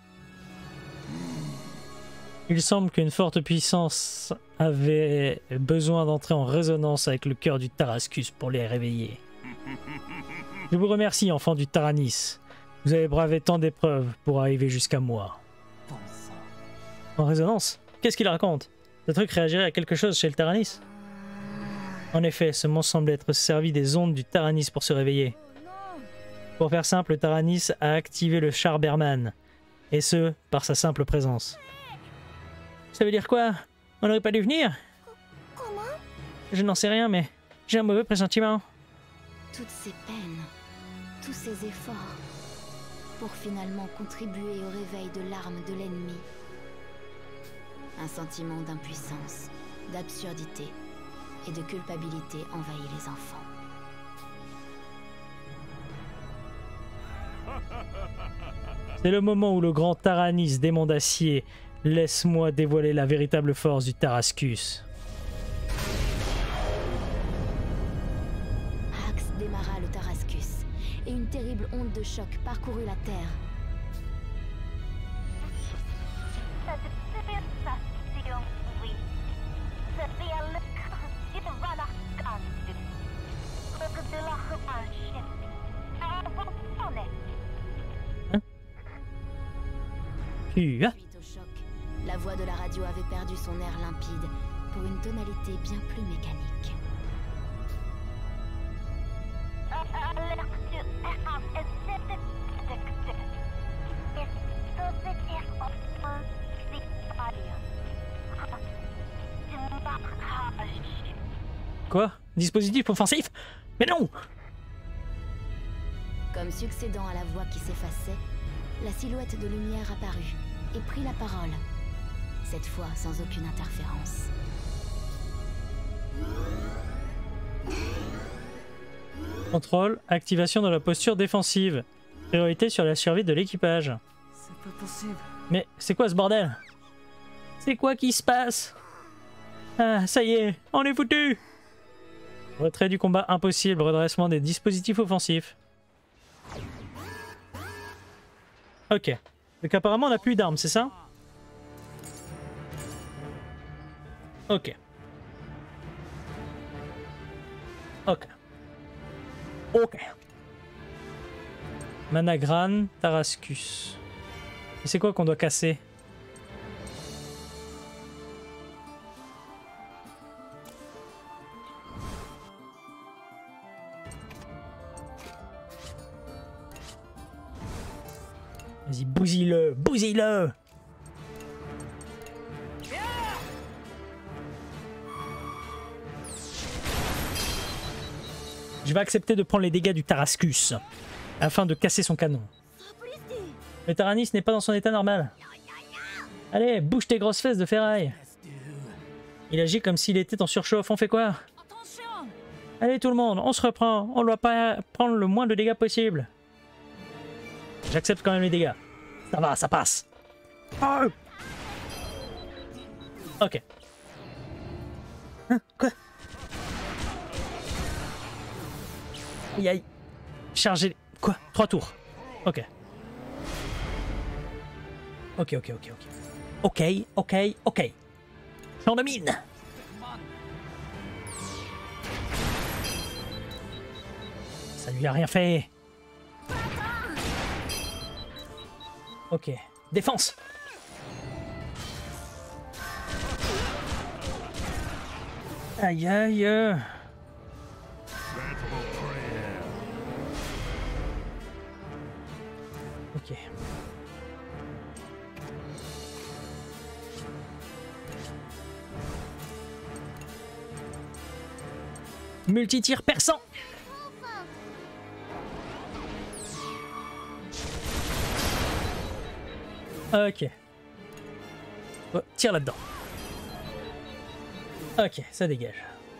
Il semble qu'une forte puissance avait besoin d'entrer en résonance avec le cœur du Tarascus pour les réveiller. Je vous remercie, enfants du Taranis. Vous avez bravé tant d'épreuves pour arriver jusqu'à moi. En résonance? Qu'est-ce qu'il raconte? Ce truc réagirait à quelque chose chez le Taranis? En effet, ce monstre semble être servi des ondes du Taranis pour se réveiller. Pour faire simple, le Taranis a activé le char Berman, et ce, par sa simple présence. Ça veut dire quoi? On n'aurait pas dû venir? Comment? Je n'en sais rien, mais j'ai un mauvais pressentiment. Toutes ces peines, tous ces efforts, pour finalement contribuer au réveil de l'arme de l'ennemi. Un sentiment d'impuissance, d'absurdité et de culpabilité envahit les enfants. C'est le moment où le grand Taranis, démon d'acier, laisse-moi dévoiler la véritable force du Tarascus. Hax démarra le Tarascus, et une terrible onde de choc parcourut la Terre. Hein? Tu as Suite au choc, la voix de la radio avait perdu son air limpide pour une tonalité bien plus mécanique. Quoi? Dispositif offensif? Mais non! Comme succédant à la voix qui s'effaçait, la silhouette de lumière apparut et prit la parole, cette fois sans aucune interférence. Contrôle, activation de la posture défensive. Priorité sur la survie de l'équipage. C'est pas possible. Mais c'est quoi ce bordel? C'est quoi qui se passe? Ah, ça y est, on est foutu! Retrait du combat impossible, redressement des dispositifs offensifs. Ok. Donc apparemment on n'a plus d'armes, c'est ça? Ok. Ok. Ok. Managran, Tarascus. Et c'est quoi qu'on doit casser? Vas-y, bousille-le, bousille-le! Je vais accepter de prendre les dégâts du Tarascus afin de casser son canon. Le Taranis n'est pas dans son état normal. Allez, bouge tes grosses fesses de ferraille. Il agit comme s'il était en surchauffe. On fait quoi? Allez tout le monde, on se reprend. On ne doit pas prendre le moins de dégâts possible. J'accepte quand même les dégâts. Ça va, ça passe. Oh, ok. Hein, quoi? Aïe aïe. Charger. Quoi? Trois tours. Ok. Ok, ok, ok, ok. Ok, ok, ok. Champ de mine. Ça lui a rien fait. Ok. Défense. Aïe aïe. Ok. Multi-tir perçant. Ok. Oh, tire là-dedans. Ok, ça dégage.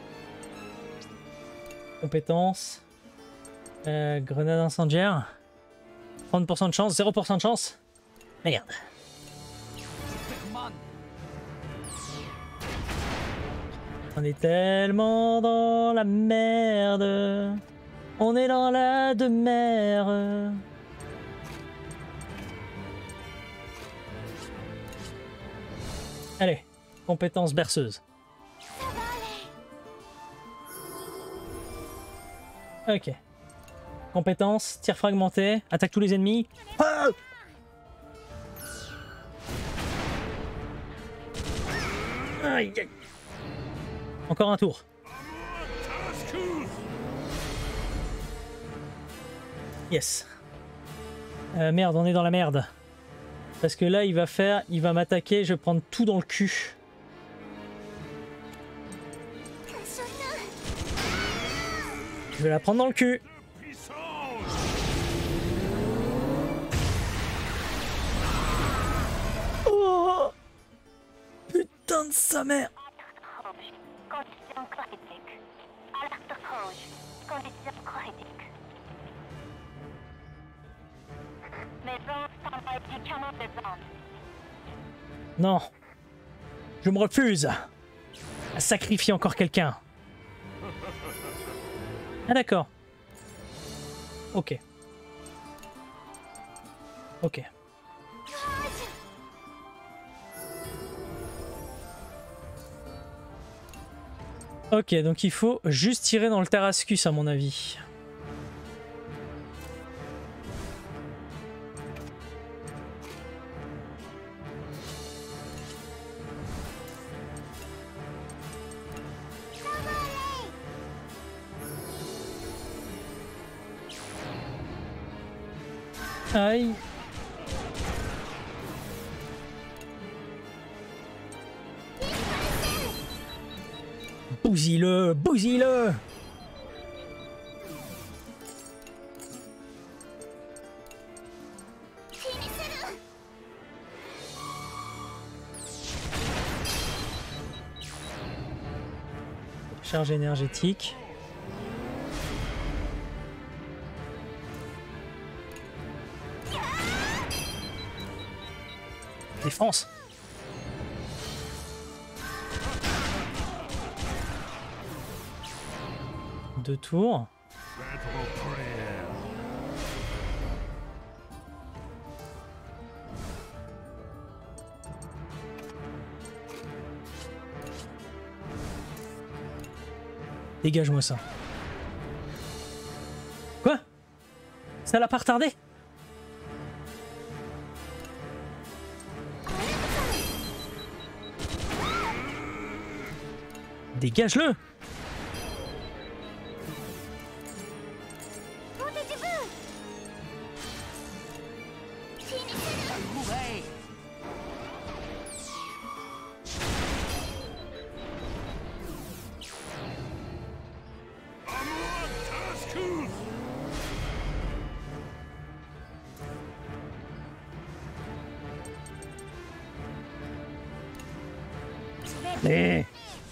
Compétence. Euh, grenade incendiaire. trente pour cent de chance, zéro pour cent de chance. Merde. On est tellement dans la merde. On est dans la demeure. Allez, compétence berceuse. Ok. Compétence, tir fragmenté, attaque tous les ennemis. Ah! Aïe, aïe. Encore un tour. Yes. Euh, merde, on est dans la merde. Parce que là, il va faire, il va m'attaquer, je vais prendre tout dans le cul. Je vais la prendre dans le cul. Oh, putain de sa mère. Non. Je me refuse à sacrifier encore quelqu'un. Ah d'accord. Ok. Ok. Ok, donc il faut juste tirer dans le Tarascus à mon avis. Aïe. Bousille-le, bousille-le. Charge énergétique. Défense. Deux tours. Dégage-moi ça. Ça l'a pas retardé? Dégage-le! Eh.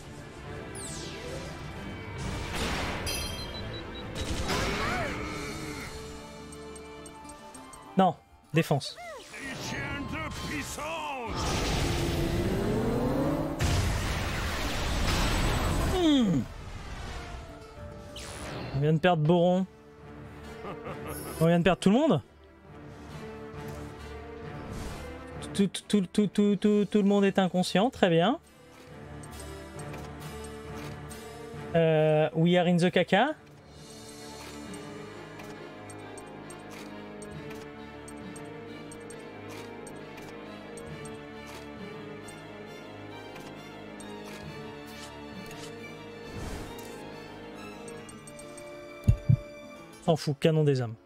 Non, défense. Hmm. On vient de perdre Boron. On vient de perdre tout le monde. Tout, tout, tout, tout, tout, tout, tout le monde est inconscient, très bien. Euh, we are in the caca. S'en fout, canon des âmes.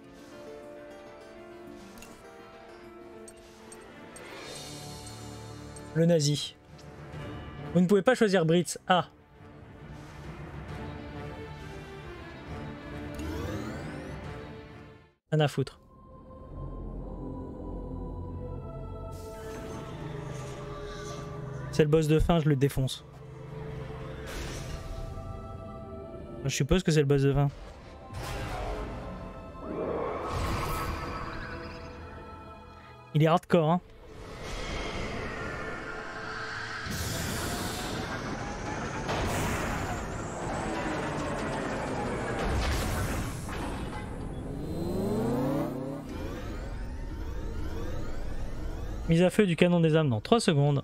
Le nazi. Vous ne pouvez pas choisir Britz. Ah. Rien à foutre. C'est le boss de fin, je le défonce. Je suppose que c'est le boss de fin. Il est hardcore, hein. Mise à feu du canon des âmes dans trois secondes.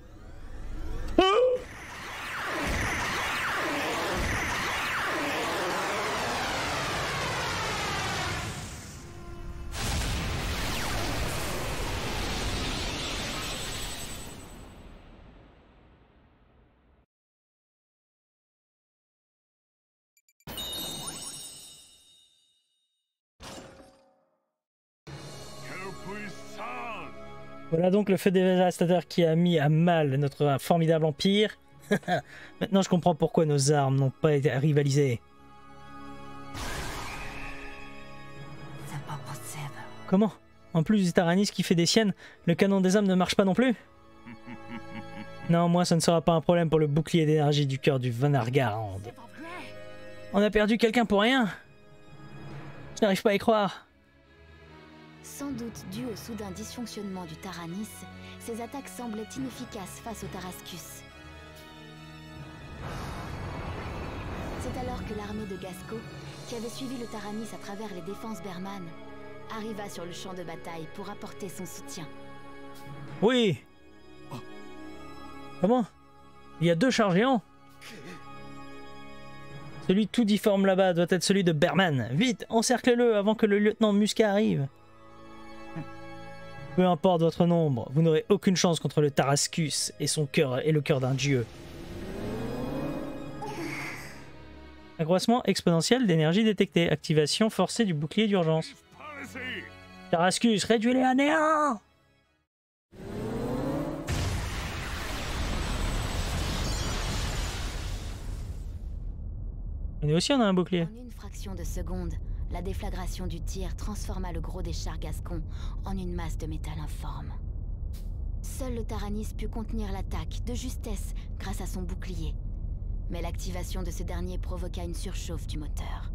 Voilà donc le feu dévastateur qui a mis à mal notre formidable empire. Maintenant je comprends pourquoi nos armes n'ont pas été rivalisées. C'est pas possible. Comment? En plus du Taranis qui fait des siennes, le canon des âmes ne marche pas non plus? Non, moi ça ne sera pas un problème pour le bouclier d'énergie du cœur du Vanargarand. On a perdu quelqu'un pour rien? Je n'arrive pas à y croire. Sans doute dû au soudain dysfonctionnement du Taranis, ces attaques semblaient inefficaces face au Tarascus. C'est alors que l'armée de Gasco, qui avait suivi le Taranis à travers les défenses Berman, arriva sur le champ de bataille pour apporter son soutien. Oui. Comment? Il y a deux chars géants. Celui tout difforme là-bas doit être celui de Berman. Vite, encerclez-le avant que le lieutenant Musca arrive. Peu importe votre nombre, vous n'aurez aucune chance contre le Tarascus et son cœur et le cœur d'un dieu. Accroissement exponentiel d'énergie détectée. Activation forcée du bouclier d'urgence. Tarascus, réduis-les à néant! Nous aussi on a un bouclier. En une fraction de seconde, la déflagration du tir transforma le gros des chars gascons en une masse de métal informe. Seul le Taranis put contenir l'attaque de justesse grâce à son bouclier. Mais l'activation de ce dernier provoqua une surchauffe du moteur.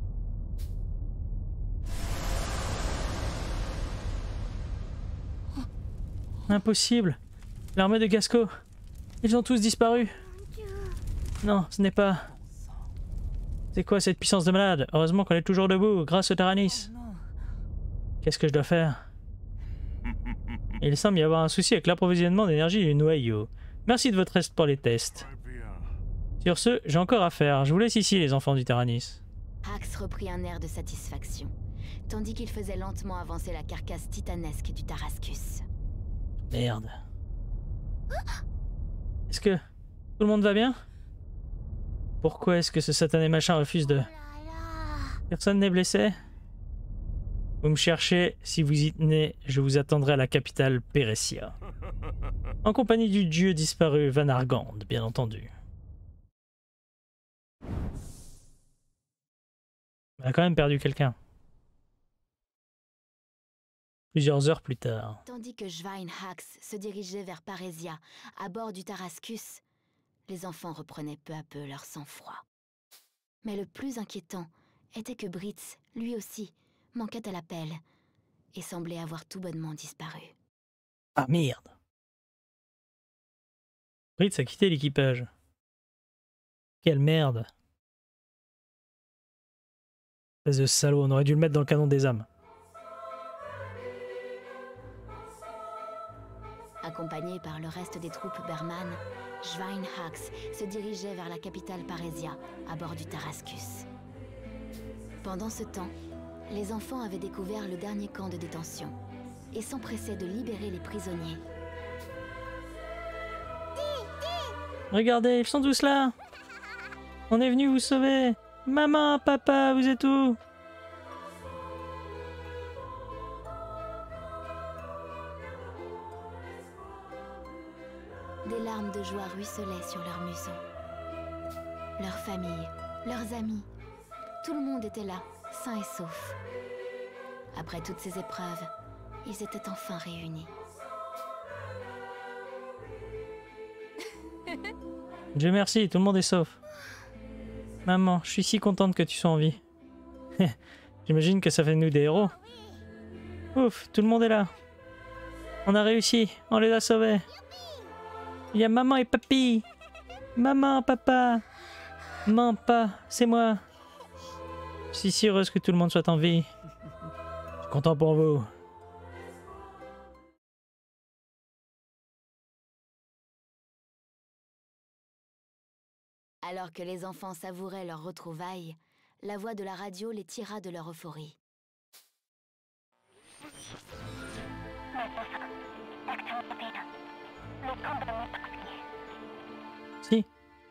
Impossible. L'armée de Gasco. Ils ont tous disparu. Non, ce n'est pas... C'est quoi cette puissance de malade? Heureusement qu'on est toujours debout, grâce au Taranis. Qu'est-ce que je dois faire? Il semble y avoir un souci avec l'approvisionnement d'énergie du noyau. Merci de votre aide pour les tests. Sur ce, j'ai encore à faire. Je vous laisse ici, les enfants du Taranis. Hax reprit un air de satisfaction, tandis qu'il faisait lentement avancer la carcasse titanesque du Tarascus. Merde. Est-ce que tout le monde va bien? Pourquoi est-ce que ce satané machin refuse de... Personne n'est blessé? Vous me cherchez, si vous y tenez, je vous attendrai à la capitale Péressia. En compagnie du dieu disparu Van Argand, bien entendu. On a quand même perdu quelqu'un. Plusieurs heures plus tard. Tandis que Schweinhax se dirigeait vers Parésia, à bord du Tarascus, les enfants reprenaient peu à peu leur sang-froid. Mais le plus inquiétant était que Britz, lui aussi, manquait à l'appel et semblait avoir tout bonnement disparu. Ah merde! Britz a quitté l'équipage. Quelle merde! Espèce de salaud, on aurait dû le mettre dans le canon des âmes. Accompagné par le reste des troupes Berman, Schweinhax se dirigeait vers la capitale Parésia, à bord du Tarascus. Pendant ce temps, les enfants avaient découvert le dernier camp de détention et s'empressaient de libérer les prisonniers. Regardez, ils sont tous là! On est venu vous sauver! Maman, papa, vous êtes où? Des larmes de joie ruisselaient sur leurs museaux. Leurs familles, leurs amis, tout le monde était là, sain et sauf. Après toutes ces épreuves, ils étaient enfin réunis. Dieu merci, tout le monde est sauf. Maman, je suis si contente que tu sois en vie. J'imagine que ça fait de nous des héros. Ouf, tout le monde est là. On a réussi, on les a sauvés. Il y a maman et papy. Maman, papa. Maman, pas, c'est moi. Je suis si heureuse que tout le monde soit en vie. Je suis content pour vous. Alors que les enfants savouraient leur retrouvailles, la voix de la radio les tira de leur euphorie. Si.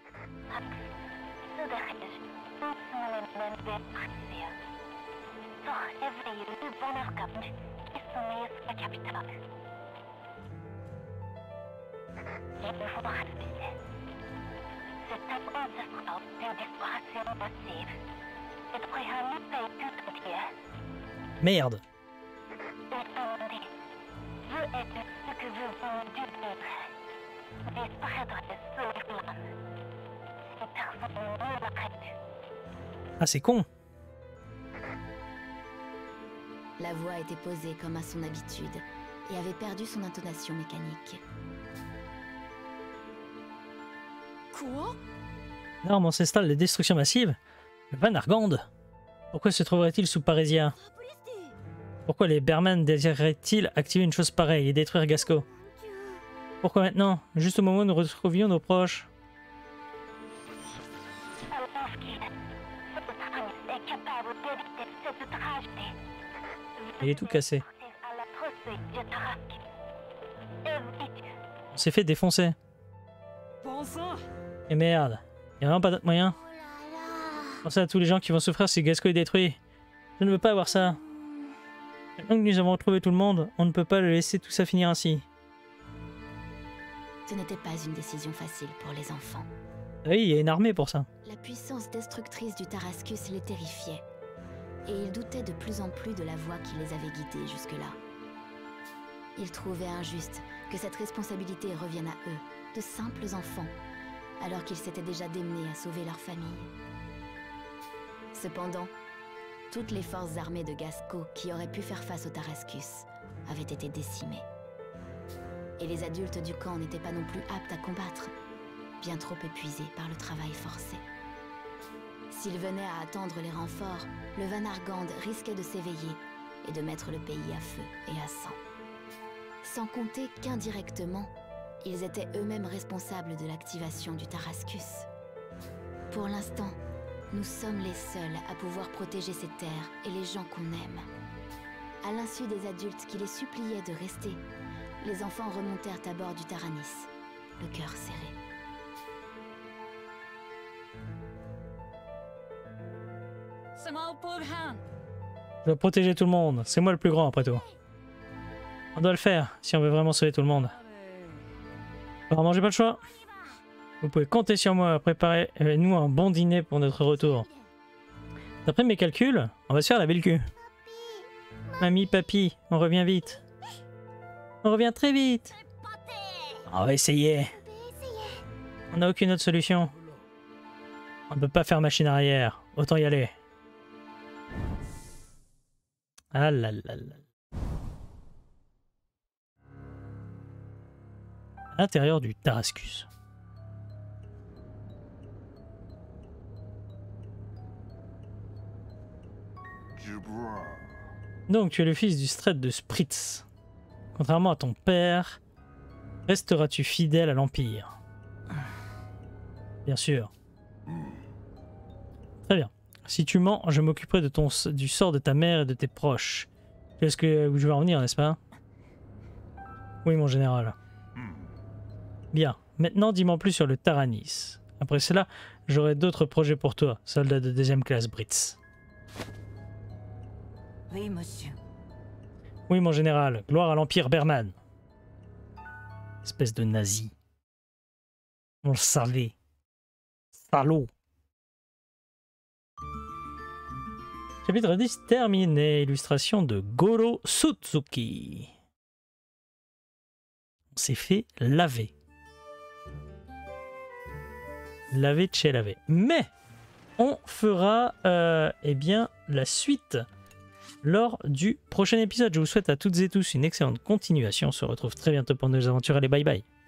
Merde. Ah, c'est con. La voix était posée comme à son habitude et avait perdu son intonation mécanique. Quoi? L'arme ancestrale de destruction massive? Le Van Argand? Pourquoi se trouverait-il sous Parésia? Pourquoi les Berman désireraient-ils activer une chose pareille et détruire Gasco? Pourquoi maintenant? Juste au moment où nous retrouvions nos proches. Il est tout cassé. On s'est fait défoncer. Et merde, il n'y a vraiment pas d'autre moyen. Pensez à tous les gens qui vont souffrir si Gasco est détruit. Je ne veux pas avoir ça. Maintenant que nous avons retrouvé tout le monde, on ne peut pas le laisser tout ça finir ainsi. Ce n'était pas une décision facile pour les enfants. Oui, il y a une armée pour ça. La puissance destructrice du Tarascus les terrifiait, et ils doutaient de plus en plus de la voie qui les avait guidés jusque-là. Ils trouvaient injuste que cette responsabilité revienne à eux, de simples enfants, alors qu'ils s'étaient déjà démenés à sauver leur famille. Cependant, toutes les forces armées de Gasco qui auraient pu faire face au Tarascus avaient été décimées. Et les adultes du camp n'étaient pas non plus aptes à combattre, bien trop épuisés par le travail forcé. S'ils venaient à attendre les renforts, le Van Argand risquait de s'éveiller et de mettre le pays à feu et à sang. Sans compter qu'indirectement, ils étaient eux-mêmes responsables de l'activation du Tarascus. Pour l'instant, Nous sommes les seuls à pouvoir protéger ces terres et les gens qu'on aime. À l'insu des adultes qui les suppliaient de rester, les enfants remontèrent à bord du Taranis, le cœur serré. Je dois protéger tout le monde, c'est moi le plus grand après tout. On doit le faire si on veut vraiment sauver tout le monde. Apparemment j'ai pas le choix. Vous pouvez compter sur moi, préparez-nous un bon dîner pour notre retour. D'après mes calculs, on va se faire laver le cul. Mamie, papy, on revient vite. On revient très vite. On va essayer. On n'a aucune autre solution. On ne peut pas faire machine arrière. Autant y aller. Ah là là là. À l'intérieur du Tarascus. Donc tu es le fils du Strait de Spritz. Contrairement à ton père, resteras-tu fidèle à l'Empire? Bien sûr. Très bien. Si tu mens, je m'occuperai de ton, du sort de ta mère et de tes proches. Tu sais ce que je vais en venir, n'est-ce pas? Oui, mon général. Bien. Maintenant, dis-moi plus sur le Taranis. Après cela, j'aurai d'autres projets pour toi, soldat de deuxième classe Britz. Oui, monsieur. Oui, mon général. Gloire à l'Empire Berman. Espèce de nazi. On le savait. Salaud. Chapitre dix terminé. Illustration de Goro Suzuki. On s'est fait laver. Laver de chez laver. Mais on fera euh, eh bien, la suite lors du prochain épisode. Je vous souhaite à toutes et tous une excellente continuation. On se retrouve très bientôt pour nos aventures. Allez, bye bye.